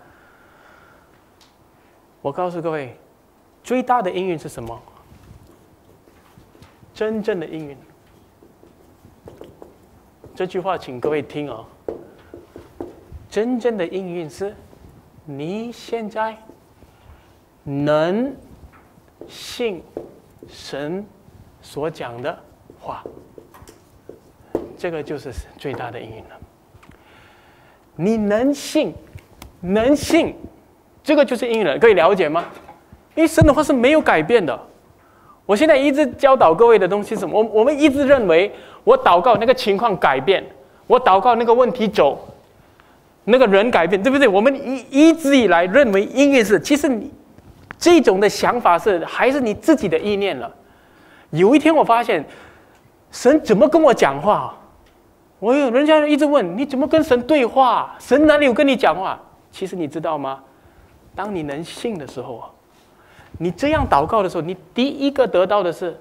Speaker 1: 我告诉各位，最大的应允是什么？真正的应允。这句话请各位听哦。真正的应允是，你现在能信神所讲的话，这个就是最大的应允了。你能信，这个就是应允了，可以了解吗？因为神的话是没有改变的。我现在一直教导各位的东西是什么？我们一直认为，我祷告那个情况改变，我祷告那个问题走，那个人改变，对不对？我们一直以来认为应允是，其实你这种的想法是还是你自己的意念了。有一天我发现，神怎么跟我讲话？人家一直问你怎么跟神对话？神哪里有跟你讲话？其实你知道吗？当你能信的时候啊，你这样祷告的时候，你第一个得到的是，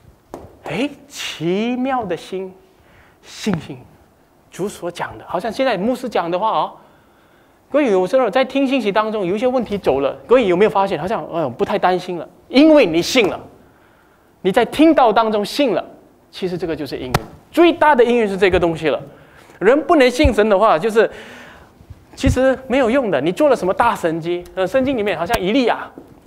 Speaker 1: 奇妙的信心，主所讲的，好像现在牧师讲的话哦。各位有时候在听信息当中，有一些问题走了，各位有没有发现，好像不太担心了，因为你信了，你在听道当中信了，其实这个就是应允。最大的应允是这个东西了。人不能信神的话，就是其实没有用的。你做了什么大神迹？圣经里面好像以利亚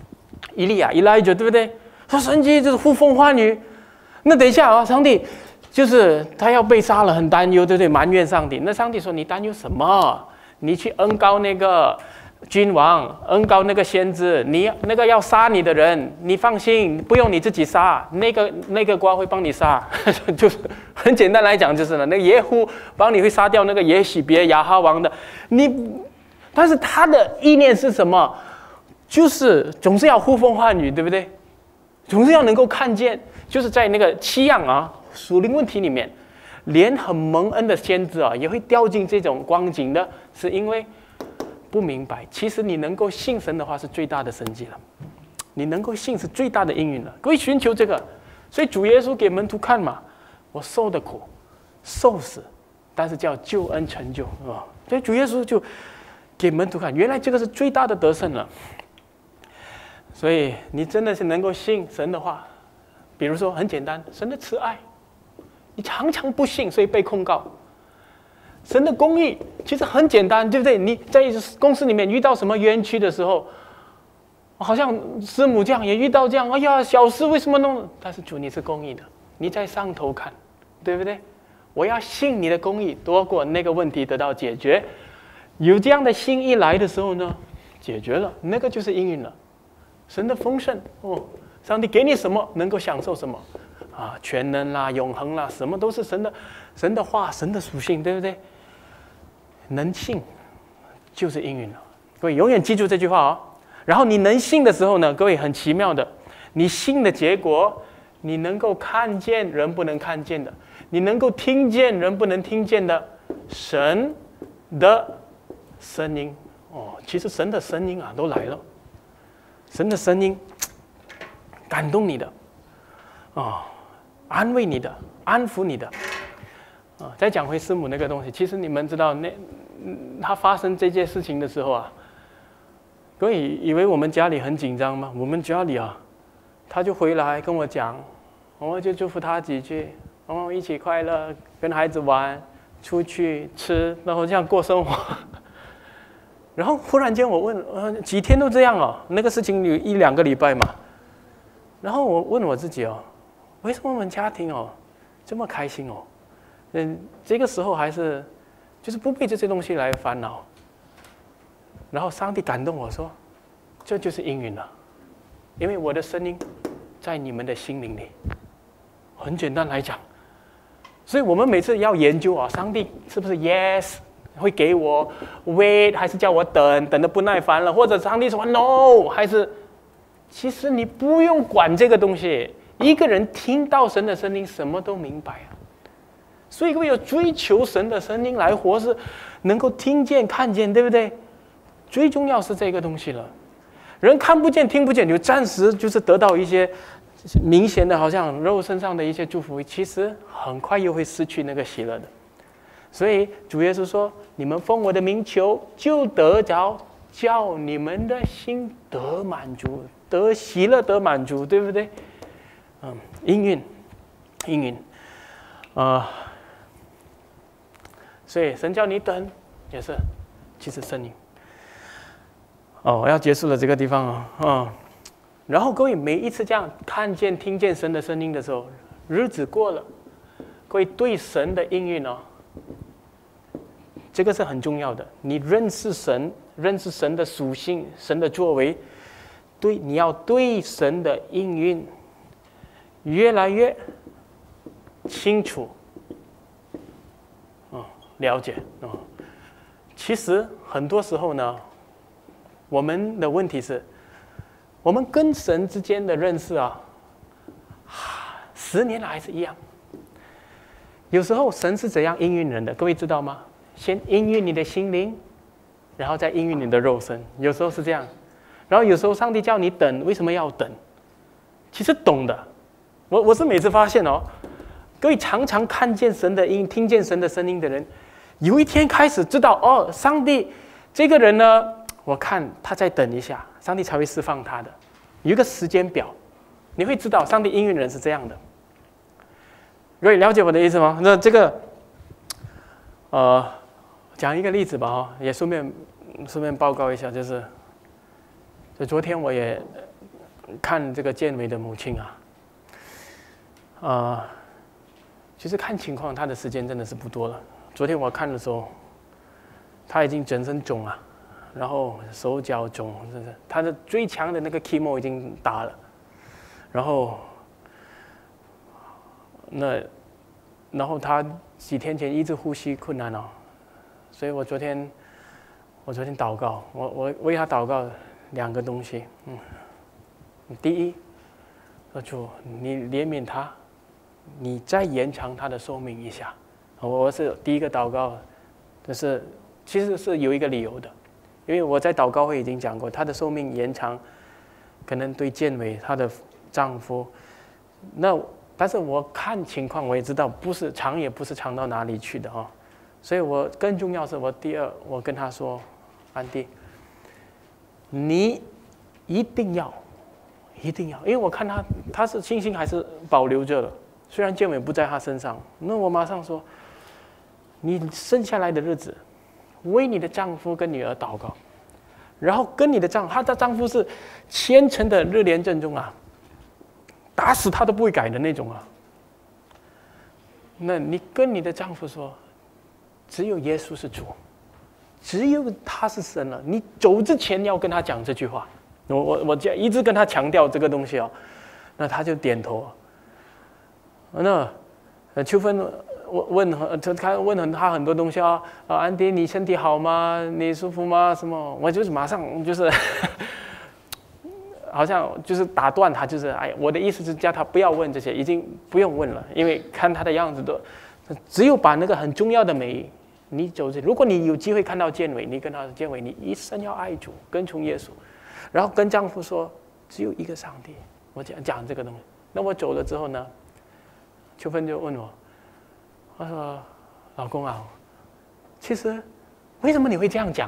Speaker 1: Elijah 对不对？说神迹就是呼风唤雨。那等一下啊，上帝就是他要被杀了，很担忧，对不对？埋怨上帝。那上帝说：“你担忧什么？你去恩膏那个君王，恩膏那个先知，你那个要杀你的人，你放心，不用你自己杀，那个官会帮你杀。”就是很简单来讲就是了，那个耶户帮你会杀掉那个耶洗别亚哈王的。但是他的意念是什么？就是总是要呼风唤雨，对不对？总是要能够看见，就是在那个7样啊属灵问题里面，连很蒙恩的先知啊也会掉进这种光景的，是因为不明白。其实你能够信神的话，是最大的神迹了。你能够信是最大的应允了。各位寻求这个，所以主耶稣给门徒看嘛，我受的苦，受死，但是叫救恩成就啊。所以主耶稣就给门徒看，原来这个是最大的得胜了。所以你真的是能够信神的话，比如说很简单，神的慈爱，你常常不信，所以被控告。神的公义其实很简单，对不对？你在公司里面遇到什么冤屈的时候，好像师母这样也遇到这样，哎呀，小事为什么弄？但是主你是公义的，你在上头看，对不对？我要信你的公义，多过那个问题得到解决。有这样的心意来的时候呢，解决了，那个就是应允了。神的丰盛上帝给你什么，能够享受什么啊？全能啦，永恒啦，什么都是神的话，神的属性，对不对？能信就是应允了。各位永远记住这句话哦。然后你能信的时候呢，各位很奇妙的，你信的结果，你能够看见人不能看见的，你能够听见人不能听见的神的声音其实神的声音啊都来了。神的声音感动你的安慰你的，安抚你的再讲回师母那个东西，其实你们知道他发生这件事情的时候啊，各位以为我们家里很紧张吗？我们家里啊，他就回来跟我讲，我就祝福他几句，一起快乐，跟孩子玩，出去吃，然后这样过生活。然后忽然间我问，几天都这样那个事情有1-2个礼拜嘛。然后我问我自己为什么我们家庭这么开心这个时候还是就是不被这些东西来烦恼。然后上帝感动我说，这就是应允了，因为我的声音在你们的心灵里。很简单来讲，所以我们每次要研究上帝是不是 yes 会给我 wait， 还是叫我等得不耐烦了，或者上帝说 no， 还是其实你不用管这个东西。一个人听到神的声音，什么都明白啊。所以各位有追求神的声音来活，是能够听见、看见，对不对？最重要是这个东西了。人看不见、听不见，就暂时就是得到一些明显的，好像肉身上的一些祝福，其实很快又会失去那个喜乐的。所以主耶稣说：“你们奉我的名求，就得着，叫你们的心得满足，得喜乐，得满足，对不对？”应允，所以神叫你等，也是，其实圣灵。我要结束了这个地方然后各位每一次这样看见、听见神的声音的时候，日子过了，各位对神的应允这个是很重要的。你认识神，认识神的属性、神的作为，你要对神的应允越来越清楚，了解其实很多时候呢，我们的问题是，我们跟神之间的认识10年来还是一样。有时候神是怎样应允人的，各位知道吗？先应允你的心灵，然后再应允你的肉身。有时候是这样，然后有时候上帝叫你等，为什么要等？其实懂的。我是每次发现各位常常看见神的音，听见神的声音的人，有一天开始知道上帝这个人呢，我看他再等一下，上帝才会释放他的，有一个时间表，你会知道上帝应允人是这样的。各位了解我的意思吗？那这个讲一个例子吧也顺便报告一下，就昨天我也看这个建伟的母亲其实看情况，他的时间真的是不多了。昨天我看的时候，他已经整身肿了，然后手脚肿，他的最强的那个 chemo 已经打了，然后他几天前一直呼吸困难所以我昨天祷告，我为他祷告2个东西，第一，主你怜悯他，你再延长他的寿命一下。我是第一个祷告，其实是有一个理由的，因为我在祷告会已经讲过，他的寿命延长，可能对建伟她的丈夫，但是我看情况我也知道，也不是长到哪里去的所以我更重要是第二，我跟他说，安迪，你一定要，因为我看他是信心还是保留着的，虽然建伟不在他身上，那我马上说，你剩下来的日子，为你的丈夫跟女儿祷告，然后跟你的她的丈夫是虔诚的日莲正宗打死他都不会改的那种那你跟你的丈夫说，只有耶稣是主，只有他是神了。你走之前要跟他讲这句话。我一直跟他强调这个东西那他就点头。那秋芬问他很多东西安迪你身体好吗？你舒服吗？什么？我就是马上就是好像就是打断他，就是我的意思是叫他不要问这些，已经不用问了，因为看他的样子只有把那个很重要的你走这。如果你有机会看到建伟，你跟他说，建伟，你一生要爱主，跟从耶稣，然后跟丈夫说，只有一个上帝。我讲这个东西。那我走了之后呢，秋芬就问我，他说，老公其实为什么你会这样讲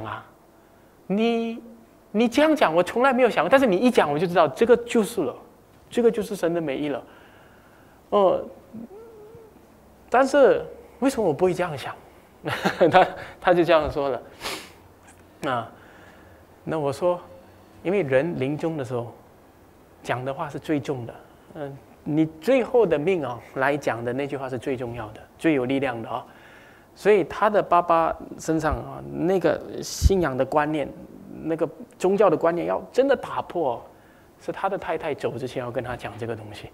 Speaker 1: 你这样讲我从来没有想过，但是你一讲我就知道这个就是了，这个就是神的美意了。但是为什么我不会这样想？他就这样说了。那我说，因为人临终的时候讲的话是最重的，你最后的命来讲的那句话是最重要的，最有力量的所以他的爸爸身上那个信仰的观念，那个宗教的观念要真的打破，是他的太太走之前要跟他讲这个东西。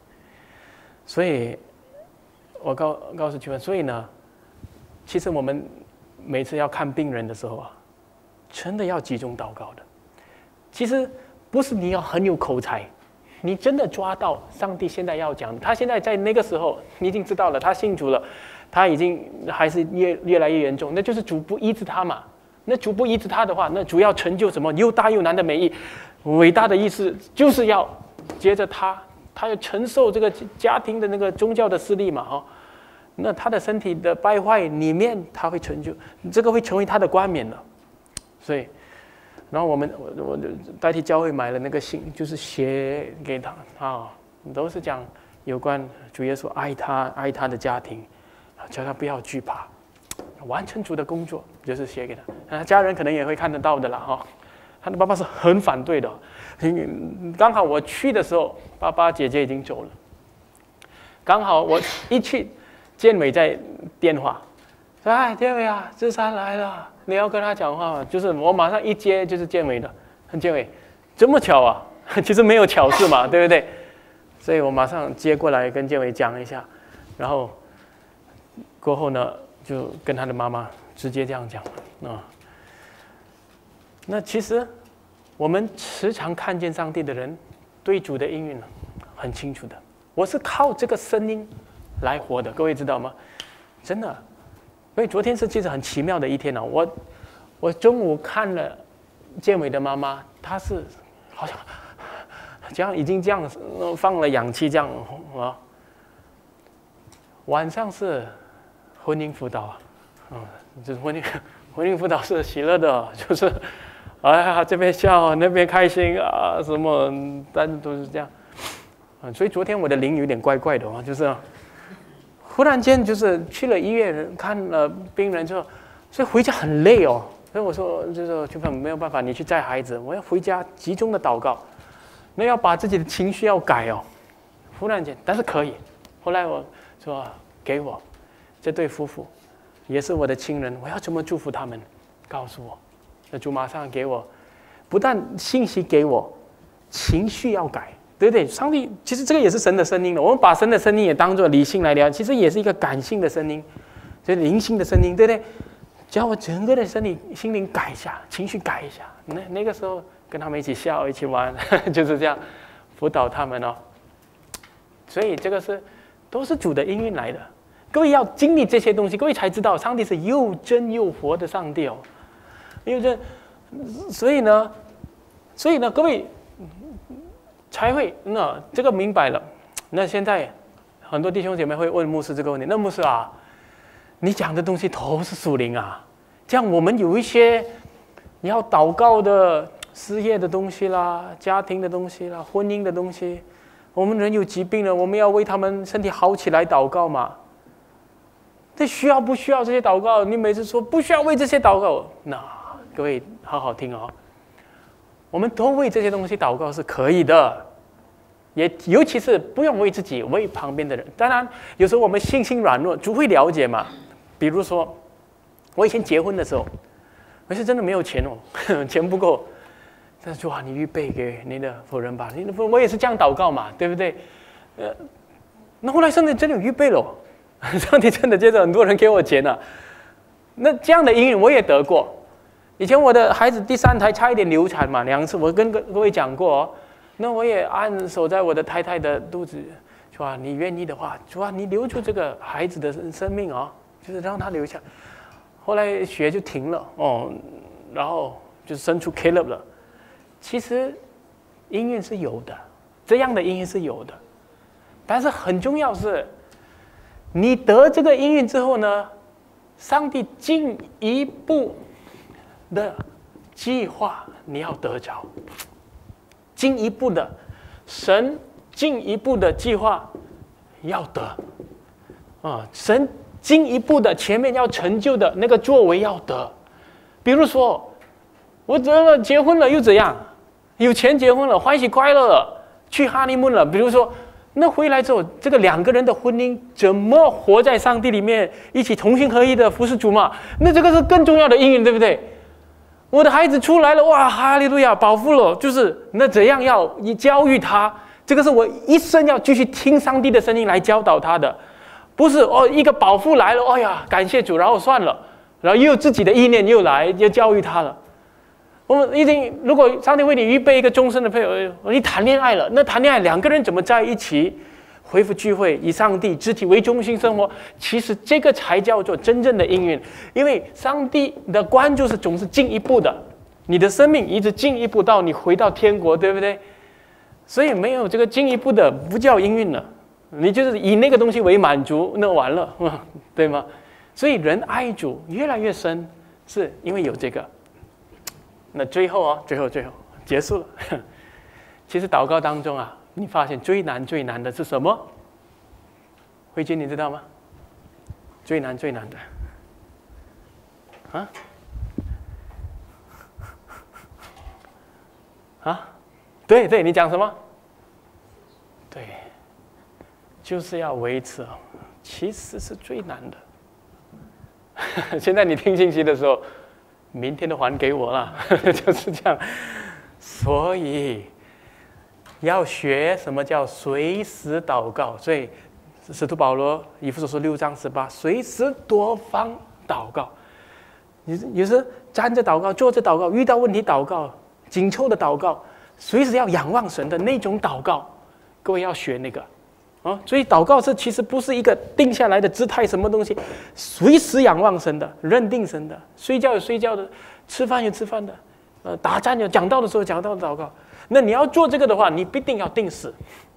Speaker 1: 所以我告诉秋芬，所以呢，其实我们每次要看病人的时候啊，真的要集中祷告的。其实不是你要很有口才，你真的抓到上帝现在要讲，他现在在那个时候，你已经知道了，他信主了，他已经还是越来越严重，那就是主不医治他嘛。那主不医治他的话，那主要成就什么？又大又难的美意，伟大的意思就是要接着他要承受这个家庭的那个宗教的势力嘛，那他的身体的败坏里面，他会成就这个会成为他的冠冕的。所以，然后我代替教会买了那个信，就是写给他都是讲有关主耶稣爱他的家庭，叫他不要惧怕。完成主的工作，就是写给他，家人可能也会看得到的啦他的爸爸是很反对的，刚好我去的时候，爸爸姐姐已经走了，刚好我一去，建伟在电话，说：“哎，建伟啊，志山来了，你要跟他讲话吗？”就是我马上一接就是建伟的，建伟，这么巧啊？其实没有巧事嘛，对不对？所以我马上接过来跟建伟讲一下，然后过后呢，就跟他的妈妈直接这样讲那其实我们时常看见上帝的人，对主的应允很清楚的。我是靠这个声音来活的，各位知道吗？真的，所以昨天是其实很奇妙的一天我中午看了建伟的妈妈，她是好像这样已经这样放了氧气这样晚上是婚姻辅导就是婚姻辅导是喜乐的，就是哎呀这边笑那边开心啊，什么但都是这样所以昨天我的灵有点怪怪的就是忽然间就是去了医院看了病人之后，所以回家很累所以我说就是就没有办法，你去载孩子，我要回家集中的祷告，那要把自己的情绪要改忽然间，但是可以。后来我说给我这对夫妇也是我的亲人，我要怎么祝福他们？告诉我，那主马上给我，不但信息给我，情绪要改，对不对？上帝其实这个也是神的声音了，我们把神的声音也当作理性来聊，其实也是一个感性的声音，就是灵性的声音，对不对？叫我整个的心灵改一下，情绪改一下，那个时候跟他们一起笑，一起玩，就是这样辅导他们所以这个都是主的应允来的。各位要经历这些东西，各位才知道上帝是又真又活的上帝又真，所以呢，各位才会这个明白了。那现在很多弟兄姐妹会问牧师这个问题，那牧师你讲的东西都是属灵这样我们有一些你要祷告的事业的东西啦，家庭的东西啦，婚姻的东西，我们人有疾病了，我们要为他们身体好起来祷告嘛？这需要不需要这些祷告？你每次说不需要为这些祷告，那各位好好听我们都为这些东西祷告是可以的，也尤其是不用为自己，为旁边的人。当然，有时候我们信心软弱，主会了解嘛。比如说，我以前结婚的时候，我是真的没有钱钱不够。但是主你预备给你的夫人吧，我也是这样祷告嘛，对不对？那后来上帝真的有预备了，上帝真的接着很多人给我钱那这样的应允我也得过。以前我的孩子第3胎差一点流产嘛，2次，我跟各位讲过那我也按手在我的太太的肚子，主你愿意的话，主你留住这个孩子的生命就是让他留下。后来血就停了然后就生出 Caleb 了。其实应允是有的，这样的应允是有的，但是很重要是，你得这个应允之后呢，上帝进一步的计划你要得着，进一步的神进一步的计划要得神进一步的前面要成就的那个作为要得。比如说我得了结婚了又怎样？有钱结婚了，欢喜快乐了，去哈尼mun了。比如说，那回来之后，这个2个人的婚姻怎么活在上帝里面，一起同心合一的服侍主嘛？那这个是更重要的应允，对不对？我的孩子出来了，哇，哈利路亚，保护了，就是那怎样要教育他？这个是我一生要继续听上帝的声音来教导他的，不是一个保护来了，哎呀，感谢主，然后算了， 然后又有自己的意念又来，又教育他了。我们一定，如果上帝为你预备一个终身的配偶，你谈恋爱了，那谈恋爱两个人怎么在一起恢复聚会，以上帝肢体为中心生活？其实这个才叫做真正的应允，因为上帝的关注是总是进一步的，你的生命一直进一步到你回到天国，对不对？所以没有这个进一步的不叫应允了，你就是以那个东西为满足，那完了，对吗？所以人爱主越来越深，是因为有这个。那最后最后结束了。其实祷告当中啊，你发现最难的是什么？慧君，你知道吗？最难的对，你讲什么？对，就是要维持，其实是最难的。现在你听信息的时候，明天都还给我了，就是这样。所以要学什么叫随时祷告。所以使徒保罗以弗所书6章18，随时多方祷告。有时站着祷告，坐着祷告，遇到问题祷告，紧凑的祷告，随时要仰望神的那种祷告。各位要学那个。所以祷告其实不是一个定下来的姿态，什么东西，随时仰望神的，认定神的，睡觉有睡觉的，吃饭有吃饭的，打战有讲道的时候讲道的祷告。那你要做这个的话，你必定要定时。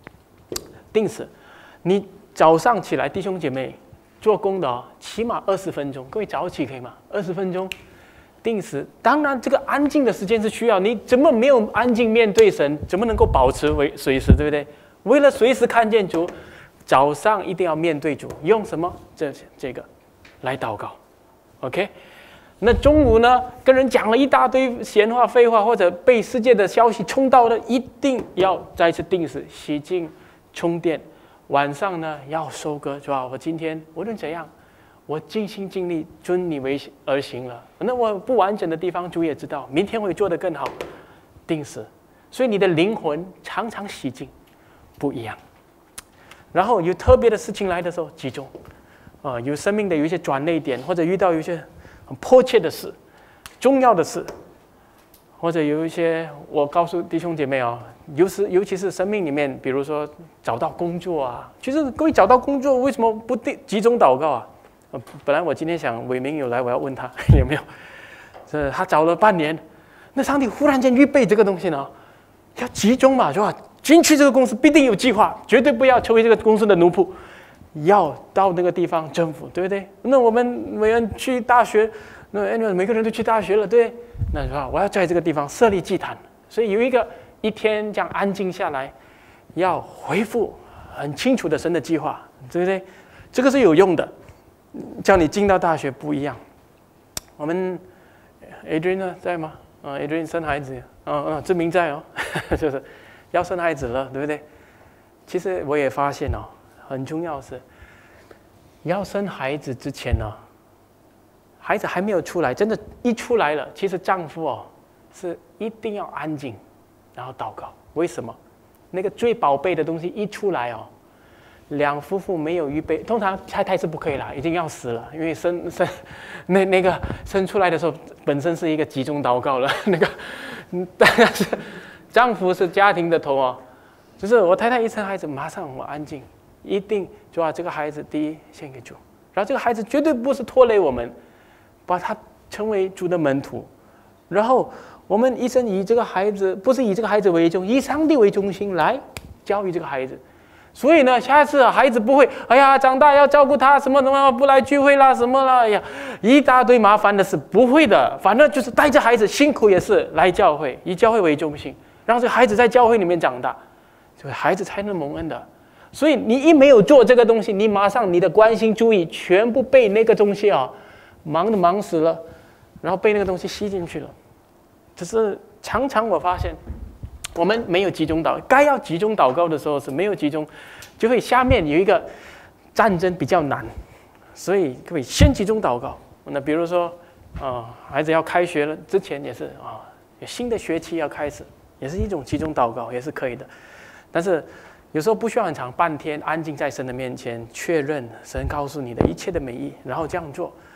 Speaker 1: 你早上起来，弟兄姐妹做工的起码20分钟，各位早起可以吗？20分钟，定时。当然，这个安静的时间是需要，你怎么没有安静面对神，怎么能够保持随时，对不对？为了随时看见主，早上一定要面对主，用什么？这个来祷告 ，OK？ 那中午呢，跟人讲了一大堆闲话、废话，或者被世界的消息冲到了，一定要再次定时洗净、充电。晚上呢，要收割，是吧？我今天无论怎样，我尽心尽力遵你为而行了。那我不完整的地方，主也知道，明天会做得更好。定时，所以你的灵魂常常洗净。不一样，然后有特别的事情来的时候集中，有生命的有一些转捩点，或者遇到有一些很迫切的事、重要的事，或者有一些我告诉弟兄姐妹尤其是生命里面，比如说找到工作啊，其实各位找到工作为什么不集中祷告啊？本来我今天想伟明有来，我要问他有没有，他找了半年，那上帝忽然间预备这个东西呢，要集中嘛，是吧？进去这个公司必定有计划，绝对不要成为这个公司的奴仆，要到那个地方征服，对不对？那我们每人去大学，那每个人都去大学了，对不对？那是吧？我要在这个地方设立祭坛，所以有一天这样安静下来，要回复很清楚的神的计划，对不对？这个是有用的，叫你进到大学不一样。我们 Adrian 呢在吗？Adrian 生孩子，志明在就是。要生孩子了，对不对？其实我也发现很重要是，要生孩子之前孩子还没有出来，真的，一出来了，其实丈夫是一定要安静，然后祷告。为什么？那个最宝贝的东西一出来两夫妇没有预备，通常太太是不可以啦，已经要死了，因为那个生出来的时候本身是一个集中祷告了，那个但是。丈夫是家庭的头就是我太太一生孩子，马上我安静，一定就把这个孩子第一献给主，然后这个孩子绝对不是拖累我们，把他成为主的门徒，然后我们一生以这个孩子，不是以这个孩子为中，以上帝为中心来教育这个孩子。所以呢，下一次孩子不会，哎呀，长大要照顾他什么什么，不来聚会啦什么啦，哎呀，一大堆麻烦的事，不会的，反正就是带着孩子辛苦也是来教会，以教会为中心。让这个孩子在教会里面长大，所以孩子才能蒙恩的。所以你一没有做这个东西，你马上你的关心注意全部被那个东西忙死了，然后被那个东西吸进去了。只是常常我发现，我们没有集中祷，该要集中祷告的时候是没有集中，就会下面有一个战争比较难，所以各位先集中祷告。那比如说孩子要开学了之前也是有新的学期要开始。也是一种集中祷告，也是可以的，但是有时候不需要很长，半天安静在神的面前，确认神告诉你的一切的美意，然后这样做，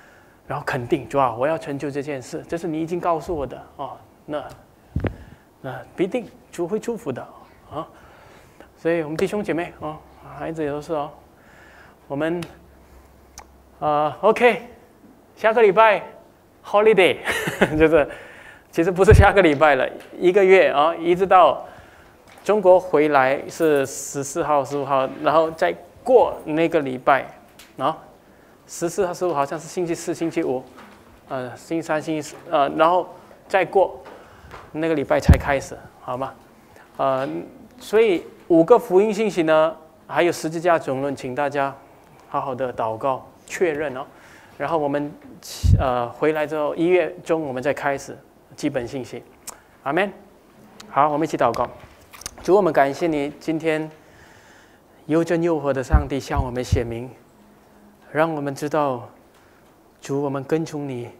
Speaker 1: 然后肯定主啊，我要成就这件事，这是你已经告诉我的哦。那必定主会祝福的啊。所以我们弟兄姐妹哦，孩子也都是哦，我们OK， 下个礼拜 holiday 就是其实不是下个礼拜了，1个月啊，一直到中国回来是14号、15号，然后再过那个礼拜啊，14号、15好像是星期4、星期5，星期3、星期4，然后再过那个礼拜才开始，好吗？所以5个福音信息呢，还有十字架总论，请大家好好的祷告确认哦。然后我们回来之后1月中我们再开始基本信息，阿们。好，我们一起祷告。主，我们感谢你，今天又真又活的上帝向我们显明，让我们知道，主，我们跟从你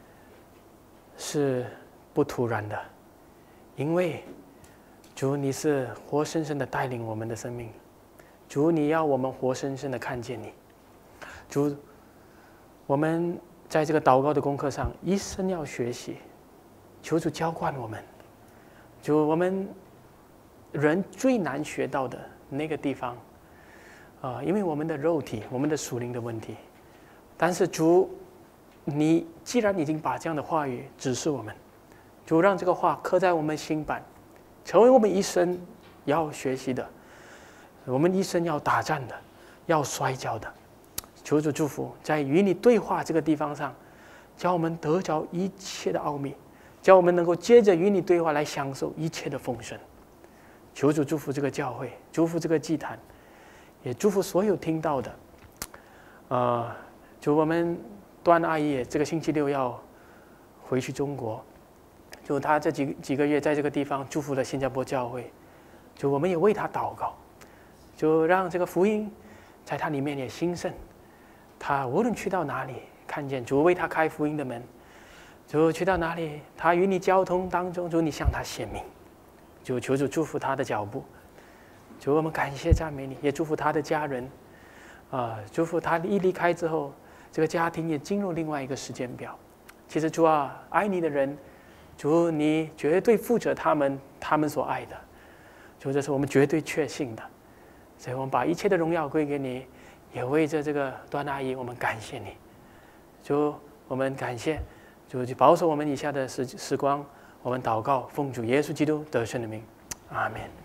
Speaker 1: 是不突然的，因为主你是活生生的带领我们的生命，主你要我们活生生的看见你，主，我们在这个祷告的功课上一生要学习，求主浇灌我们，主，我们人最难学到的那个地方，因为我们的肉体，我们的属灵的问题，但是主，你既然已经把这样的话语指示我们，主让这个话刻在我们心版，成为我们一生要学习的，我们一生要打战的，要摔跤的。求主祝福，在与你对话这个地方上，叫我们得着一切的奥秘，叫我们能够接着与你对话来享受一切的丰盛。求主祝福这个教会，祝福这个祭坛，也祝福所有听到的。就我们段阿姨这个星期6要回去中国，就她这几个月在这个地方祝福了新加坡教会，就我们也为她祷告，就让这个福音在她里面也兴盛。她无论去到哪里，看见主为她开福音的门，主去到哪里，她与你交通当中，主你向她显明，就求主祝福她的脚步。主我们感谢赞美你，也祝福她的家人，祝福她一离开之后，这个家庭也进入另外一个时间表。其实主啊，爱你的人，主你绝对负责他们所爱的，主这是我们绝对确信的。所以我们把一切的荣耀归给你，也为着这个段阿姨我们感谢你。主我们感谢主，就保守我们以下的时光，我们祷告奉主耶稣基督得胜的名，阿们。